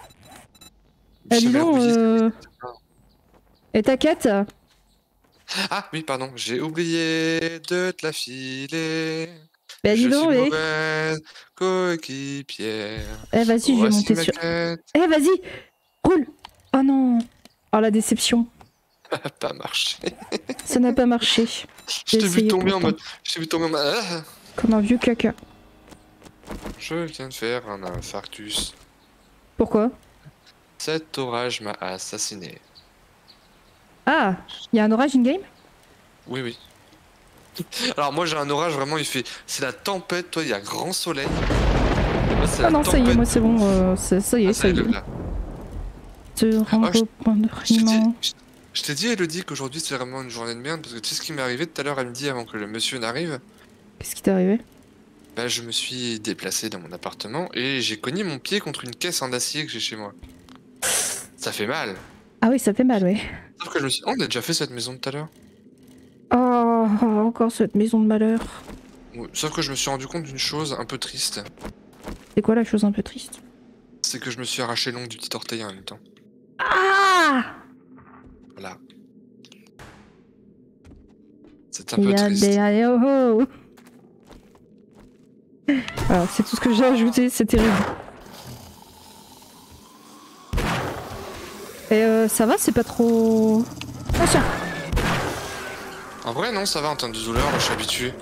Ah, dis Béchamel donc, rouillé. Et ta quête? Ah oui, pardon, j'ai oublié de te la filer. Bah dis Je donc, suis eh. mauvaise coéquipière. Eh vas-y, je vais Voici monter ma sur... quête. Eh vas-y, roule. Oh non. Oh la déception. Ça n'a pas marché. Ça n'a pas marché. Je t'ai vu essayé tomber en pourtant. mode. Je t'ai vu tomber en mode. Ah, Comme un vieux caca. je viens de faire un infarctus. Pourquoi? Cet orage m'a assassiné. Ah, il y a un orage in-game? Oui, oui. Alors moi j'ai un orage vraiment, il fait. C'est la tempête, toi il y a grand soleil. Moi, c'est Ah la non, ça y est, tempête. moi c'est bon, ça y est, Ah, ça y est. là. Te rendre je- au point de Je t'ai dit, riment. je t'ai dit, Elodie, qu'aujourd'hui c'est vraiment une journée de merde parce que tu sais ce qui m'est arrivé tout à l'heure à midi avant que le monsieur n'arrive. Qu'est-ce qui t'est arrivé? Bah, je me suis déplacé dans mon appartement et j'ai cogné mon pied contre une caisse en acier que j'ai chez moi. Ça fait mal. Ah oui, ça fait mal, ouais. Sauf que je me suis dit, on a déjà fait cette maison tout à l'heure. Oh, encore cette maison de malheur. Ouais, sauf que je me suis rendu compte d'une chose un peu triste. C'est quoi la chose un peu triste? C'est que je me suis arraché l'ongle du petit orteil en même temps. Ah! Voilà. C'est un peu Il y a triste. des... Oh, oh. Voilà, c'est tout ce que j'ai ajouté, c'est terrible. Et ça va, c'est pas trop... Ah, tiens. En vrai, non, ça va en termes de douleur, moi je suis habitué.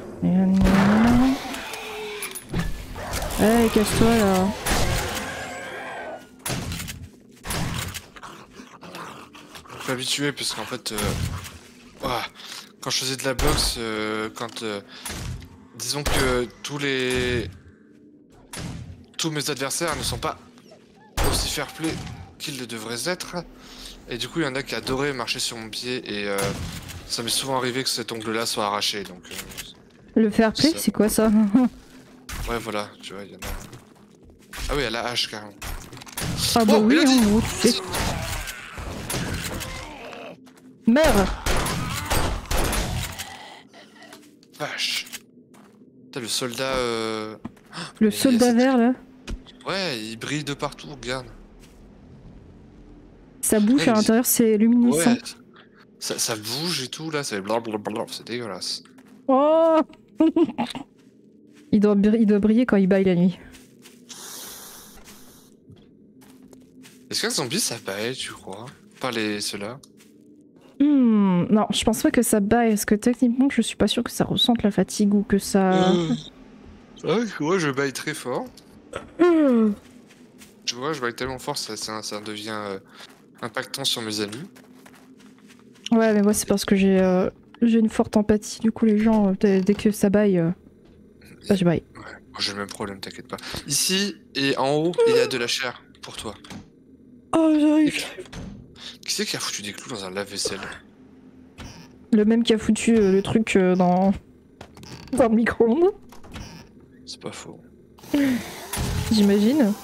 Allez, casse-toi là. Je suis habitué parce qu'en fait, ouah, quand je faisais de la boxe, disons que tous mes adversaires ne sont pas aussi fair-play qu'ils le devraient être. Et du coup, il y en a qui adoraient marcher sur mon pied et ça m'est souvent arrivé que cet ongle-là soit arraché. Donc, Le fair play, Ça. c'est quoi ça? ouais, voilà, tu vois, il y en a. Ah oui, à la hache carrément. Ah bah Oh, oui, Elodie en gros, tu sais. Meurs! Vache. Putain, le soldat. Le mais soldat c'est- vert là. Ouais, il brille de partout, regarde. Sa bouche Ouais, à mais- l'intérieur c'est luminescent. Ouais, ça bouge et tout là, ça fait blablabla, c'est dégueulasse. Oh! il doit briller quand il baille la nuit. Est-ce qu'un zombie ça baille, tu crois? Pas ceux-là. Non, je pense pas que ça baille, parce que techniquement, je suis pas sûr que ça ressente la fatigue ou que ça. Ouais, je baille très fort. Hmm. Tu vois, je baille tellement fort, ça devient impactant sur mes amis. Ouais, mais moi, c'est parce que j'ai une forte empathie. Du coup, les gens, dès que ça baille, bah, je baille. Ouais, moi j'ai le même problème, t'inquiète pas. Ici et en haut, il y a de la chair pour toi. Oh, j'arrive. Qui c'est qui a foutu des clous dans un lave-vaisselle? Le même qui a foutu le truc dans le micro-ondes, C'est pas faux. j'imagine.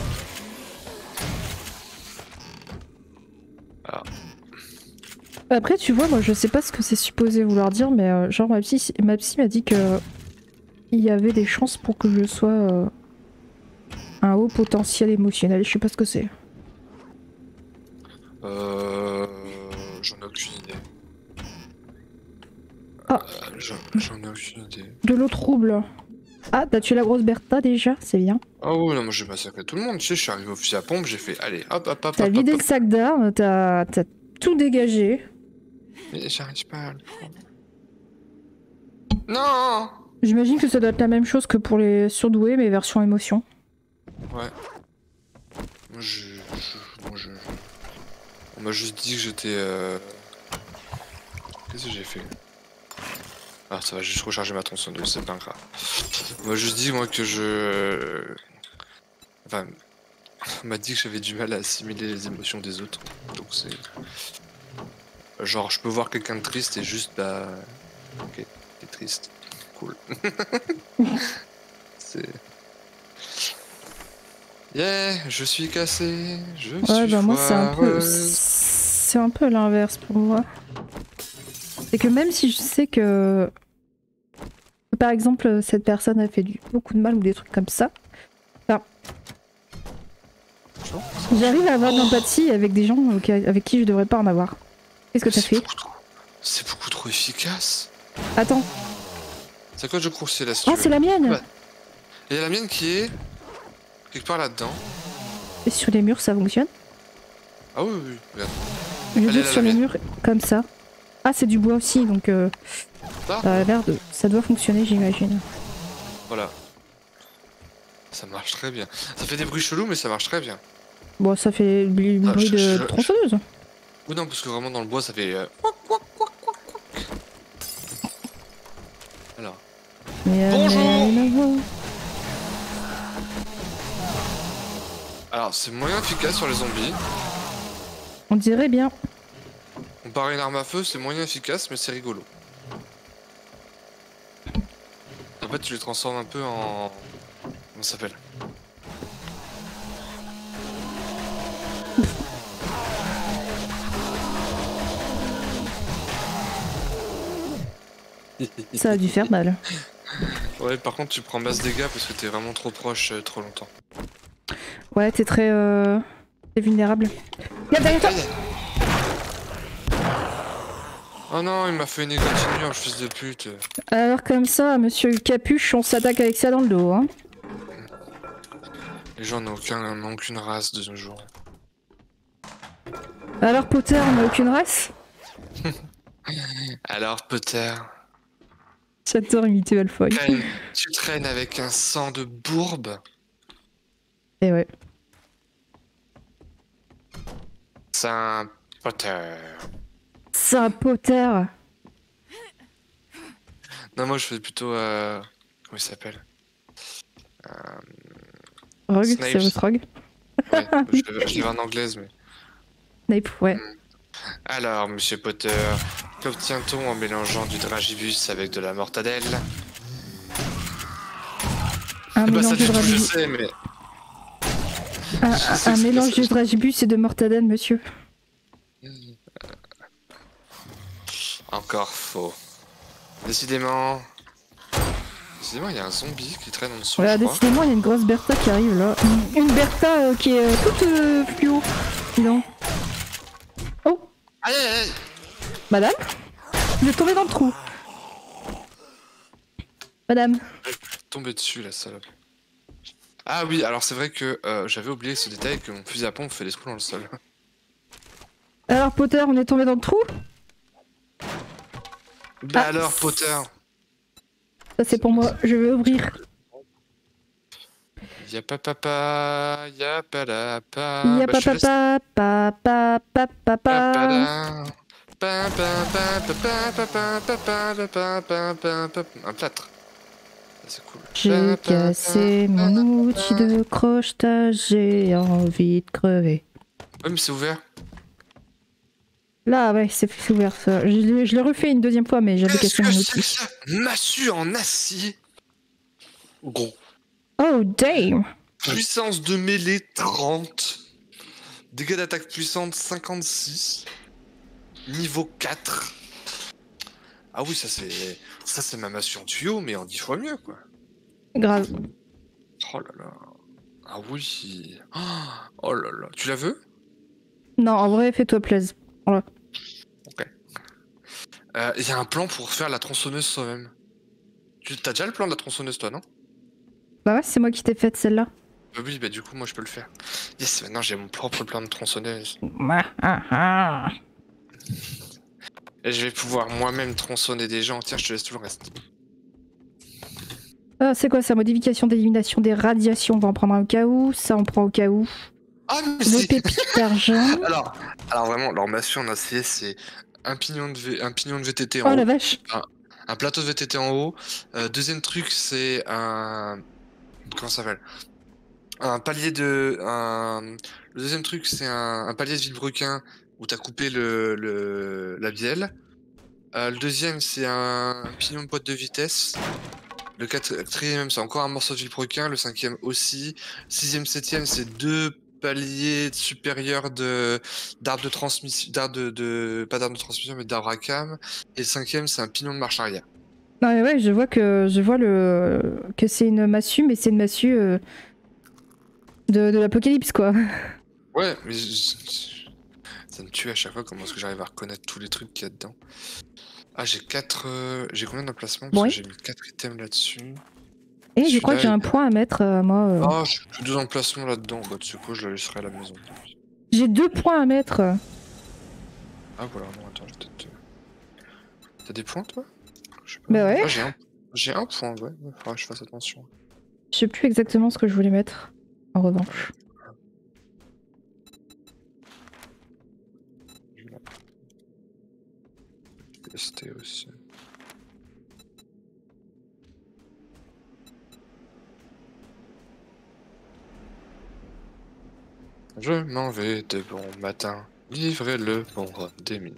Ah. Après, tu vois, moi, je sais pas ce que c'est supposé vouloir dire, mais genre, ma psy m'a dit que il y avait des chances pour que je sois un haut potentiel émotionnel. Je sais pas ce que c'est. J'en ai aucune idée. Ah. J'en ai aucune idée. De l'eau trouble. Ah, t'as tué la grosse Bertha déjà, c'est bien. Ah ouais, non, moi j'ai massacré tout le monde. Tu sais, je suis arrivé au fusil à pompe, j'ai fait allez, hop, hop, hop, T'as hop, vidé hop, le sac d'armes, t'as tout dégagé. Mais j'arrive pas à le prendre. Non! J'imagine que ça doit être la même chose que pour les surdoués, mais version émotion. Ouais. Moi, on m'a juste dit que j'étais... Qu'est-ce que j'ai fait? Ah, ça va, j'ai juste rechargé ma tronçonneuse, c'est pas grave. On m'a juste dit, moi, que je... Enfin, on m'a dit que j'avais du mal à assimiler les émotions des autres. Donc c'est... Genre, je peux voir quelqu'un de triste et juste, bah... Ok, t'es triste. Cool. C'est... Yeah, je suis cassé, je Ouais, suis bah moi c'est un peu... foireuse. C'est un peu l'inverse pour moi. C'est que même si je sais que... Par exemple, cette personne a fait beaucoup de mal ou des trucs comme ça, enfin, j'arrive à avoir de l'empathie avec des gens avec qui je devrais pas en avoir. Qu'est-ce que t'as fait? C'est beaucoup trop efficace. Attends. C'est quoi je coursier là si Oh, tu veux. c'est la mienne! Ouais. Il y a la mienne qui est quelque part là-dedans. Et sur les murs, ça fonctionne? Ah oui, oui, regarde. Je Elle est joue là, sur la les mienne. murs comme ça. Ah, c'est du bois aussi, donc Ça, ça a l'air de... Ça doit fonctionner, j'imagine. voilà. Ça marche très bien. Ça fait des bruits chelous, mais ça marche très bien. Bon, ça fait du Ah, bruit de tronçonneuse. Ou non, parce que vraiment dans le bois, ça fait... Alors. Bonjour. Alors, c'est moyen efficace sur les zombies. On dirait bien. Comparé à une arme à feu, c'est moyen efficace, mais c'est rigolo. En fait, tu les transformes un peu en... Comment ça s'appelle? Ça a dû faire mal. Ouais, par contre, tu prends masse dégâts parce que t'es vraiment trop proche trop longtemps. Ouais, t'es très... T'es vulnérable. Y'a derrière toi! Oh non, il m'a fait une égratignure, fils de pute. Alors comme ça, monsieur Capuche, on s'attaque avec ça dans le dos, hein. Les gens n'ont aucune race de nos jours. Alors Potter, on n'a aucune race? Alors, Potter, J'adore imiter Malfoy. tu traînes avec un sang de bourbe? Et ouais. Saint Potter. C'est un Potter. Non, moi je fais plutôt... Comment il s'appelle? Rogue, Snape. c'est votre Rogue. Ouais, je l'avais en anglaise, mais... Snape, ouais. Alors, monsieur Potter, qu'obtient-on en mélangeant du dragibus avec de la mortadelle? Un Bah ça mélange de du tout, je dragibus. sais, mais... Un mélange de dragibus et de mortadelle, monsieur. Encore faux. Décidément... Décidément, il y a un zombie qui traîne en dessous, Voilà, je crois. décidément, il y a une grosse Bertha qui arrive là. Une Bertha qui est toute fluo. Dis donc. Oh, Aïe, aïe, aïe. madame? Vous êtes tombée dans le trou. Madame. Tombé dessus, la salope. Ah oui, alors c'est vrai que j'avais oublié ce détail que mon fusil à pompe fait des trous dans le sol. Alors Potter, on est tombé dans le trou? Bah Ah. alors, Potter. Ça c'est pour moi, je vais ouvrir. Y'a pas papa, y'a pas la pa. Y'a Bah, je te laisse. Un plâtre. C'est cool. J'ai cassé mon outil de crochetage, j'ai envie de crever. Ouais, mais c'est ouvert. Là, ouais, c'est ouvert ça. Je l'ai refait une deuxième fois, mais j'avais cassé mon c'est outil. que ça? Massue en acier. Gros. Oh, damn! Puissance de mêlée 30. Dégâts d'attaque puissante 56. Niveau 4. Ah oui, ça c'est ma massue en tuyau, mais en 10 fois mieux, quoi. Grave. Oh là là. Ah oui. Oh là là. Tu la veux? Non, en vrai, fais-toi plaisir. Voilà. Ok. Il y a un plan pour faire la tronçonneuse soi-même. T'as déjà le plan de la tronçonneuse, toi, non? Bah ouais, c'est moi qui t'ai faite celle-là. Oui, bah du coup, moi, je peux le faire. Yes, maintenant, j'ai mon propre plan de tronçonneuse. Et je vais pouvoir moi-même tronçonner des gens. Tiens, je te laisse tout le reste. Ah, c'est quoi ça? Modification d'élimination des radiations, on va en prendre un au cas où. Ça, on prend au cas où. Ah, mais Deux si. pépites d'argent. Alors vraiment, leur massue en acier, c'est un pignon de VTT Oh en la haut, vache! un plateau de VTT en haut. Deuxième truc, c'est un... Comment ça s'appelle? Un palier de... Le deuxième truc, c'est un palier de vilebrequin où t'as coupé la bielle. Le deuxième, c'est un pignon de boîte de vitesse. Le quatrième, c'est encore un morceau de vilebrequin. Le cinquième aussi. Sixième, septième, c'est deux paliers supérieurs d'arbre de transmission, pas d'arbre de transmission, mais d'arbre à cam. Et le cinquième, c'est un pignon de marche arrière. Non mais ouais, je vois que c'est une massue, mais c'est une massue de l'apocalypse quoi. Ouais, mais ça me tue à chaque fois comment est-ce que j'arrive à reconnaître tous les trucs qu'il y a dedans. Ah, j'ai combien d'emplacements? Parce Bon, que oui. j'ai mis 4 items là-dessus. Et je crois que j'ai Celui-là, un point à mettre, moi. oh, j'ai plus 2 emplacements là-dedans. Bah, du coup, je la laisserai à la maison. J'ai 2 points à mettre. Ah, voilà, non, attends, je vais peut-être. T'as des points, toi? Je sais pas. Bah ouais. Ah, j'ai un point, ouais. Il faudra que je fasse attention. Je sais plus exactement ce que je voulais mettre, en revanche. Je vais tester aussi. Je m'en vais de bon matin, livrer le bon rhum des mines.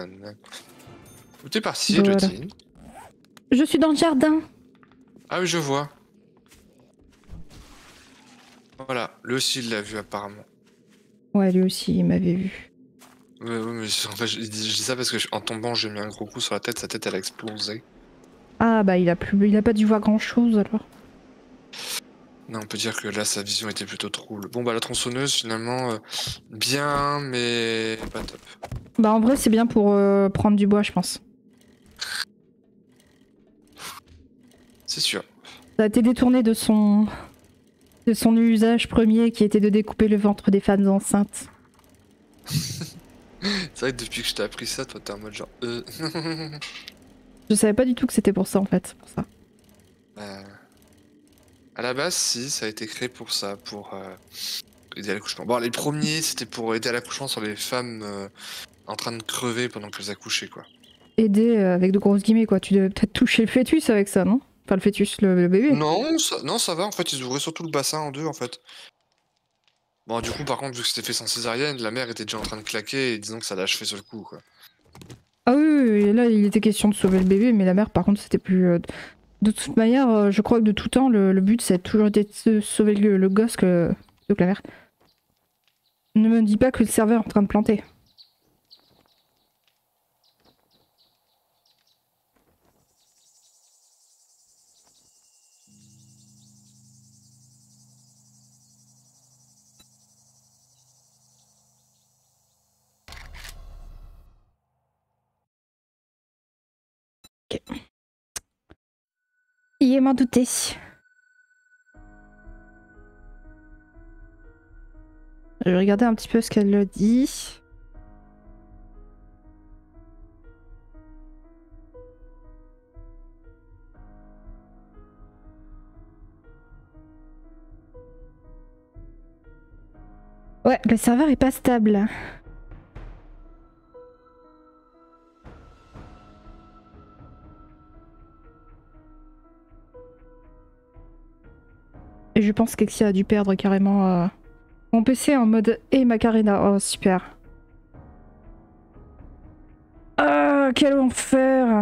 Où t'es parti, Voilà. Elodie? Je suis dans le jardin. Ah oui, je vois. Voilà, lui aussi il l'a vu apparemment. Ouais, lui aussi, il m'avait vu. Ouais, mais en fait, je dis ça parce que en tombant, j'ai mis un gros coup sur la tête, sa tête elle a explosé. Ah bah il a pas dû voir grand chose alors. Non, on peut dire que là sa vision était plutôt trouble. Bon bah la tronçonneuse finalement, bien mais pas top. Bah en vrai c'est bien pour prendre du bois je pense. C'est sûr. Ça a été détourné de son usage premier qui était de découper le ventre des femmes enceintes. C'est vrai que depuis que je t'ai appris ça, toi t'es en mode genre Je savais pas du tout que c'était pour ça en fait. Pour ça. À la base, si, ça a été créé pour ça, pour aider à l'accouchement. Bon, les premiers, c'était pour aider à l'accouchement sur les femmes en train de crever pendant qu'elles accouchaient, quoi. Aider avec de grosses guillemets quoi. Tu devais peut-être toucher le fœtus avec ça, non? Enfin le fœtus, le bébé. Non, ça va, en fait, ils ouvraient surtout le bassin en deux, en fait. Bon, du coup, par contre, vu que c'était fait sans césarienne, la mère était déjà en train de claquer et disons que ça l'a achevé sur le coup, quoi. Ah oui, là il était question de sauver le bébé, mais la mère par contre c'était plus... De toute manière, je crois que de tout temps, le but ça a toujours été de sauver le gosse que la mère. Ne me dis pas que le serveur est en train de planter. Ok. Il m'en douté. Je vais regarder un petit peu ce qu'elle dit. Ouais, le serveur est pas stable. Et je pense qu'Exia a dû perdre carrément mon PC en mode et Macarena. Oh, super. Ah, quel enfer!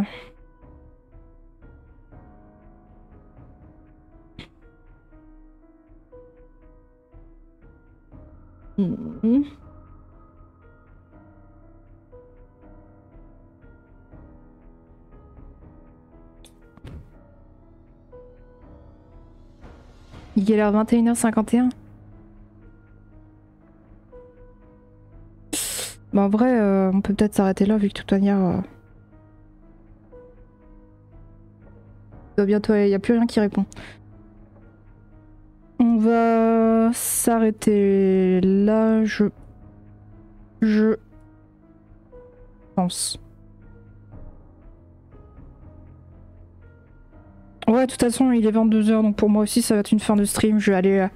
Mhm. Il est l'heure 21h51. Bah en vrai, on peut peut-être s'arrêter là vu que de toute manière... bientôt, il n'y a plus rien qui répond. On va s'arrêter là, je pense. Ouais, Ouais, de toute façon, il est 22h, donc pour moi aussi, ça va être une fin de stream. Je vais aller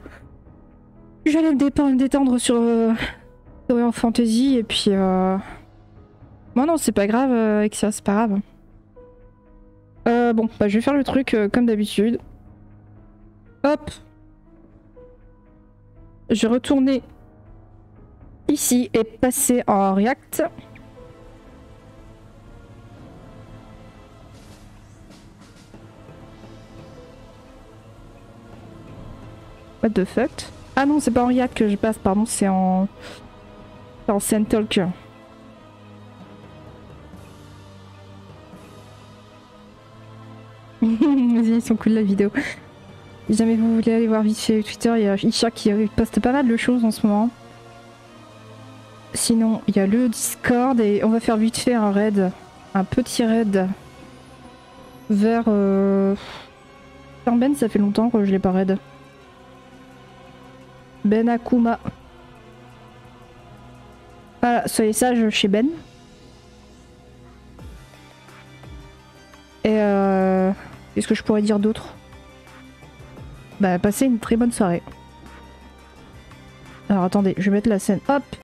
me détendre sur Warrior Fantasy, et puis... Bon, non, c'est pas grave, avec ça, c'est pas grave. Bon, bah, je vais faire le truc comme d'habitude. Hop. Je vais retourner ici et passer en React. What the fuck? Ah non, c'est pas en React que je passe, pardon, c'est en Sentalk. Ils sont cool la vidéo. Si jamais vous voulez aller voir vite fait Twitter, il y a Isha qui poste pas mal de choses en ce moment. Sinon, il y a le Discord et on va faire vite fait un raid. Un petit raid. Vers... Ben, ça fait longtemps que je l'ai pas raid. Ben Akuma. Voilà, soyez sages chez Ben. Et qu'est-ce que je pourrais dire d'autre? Bah, passez une très bonne soirée. Alors attendez, je vais mettre la scène. Hop!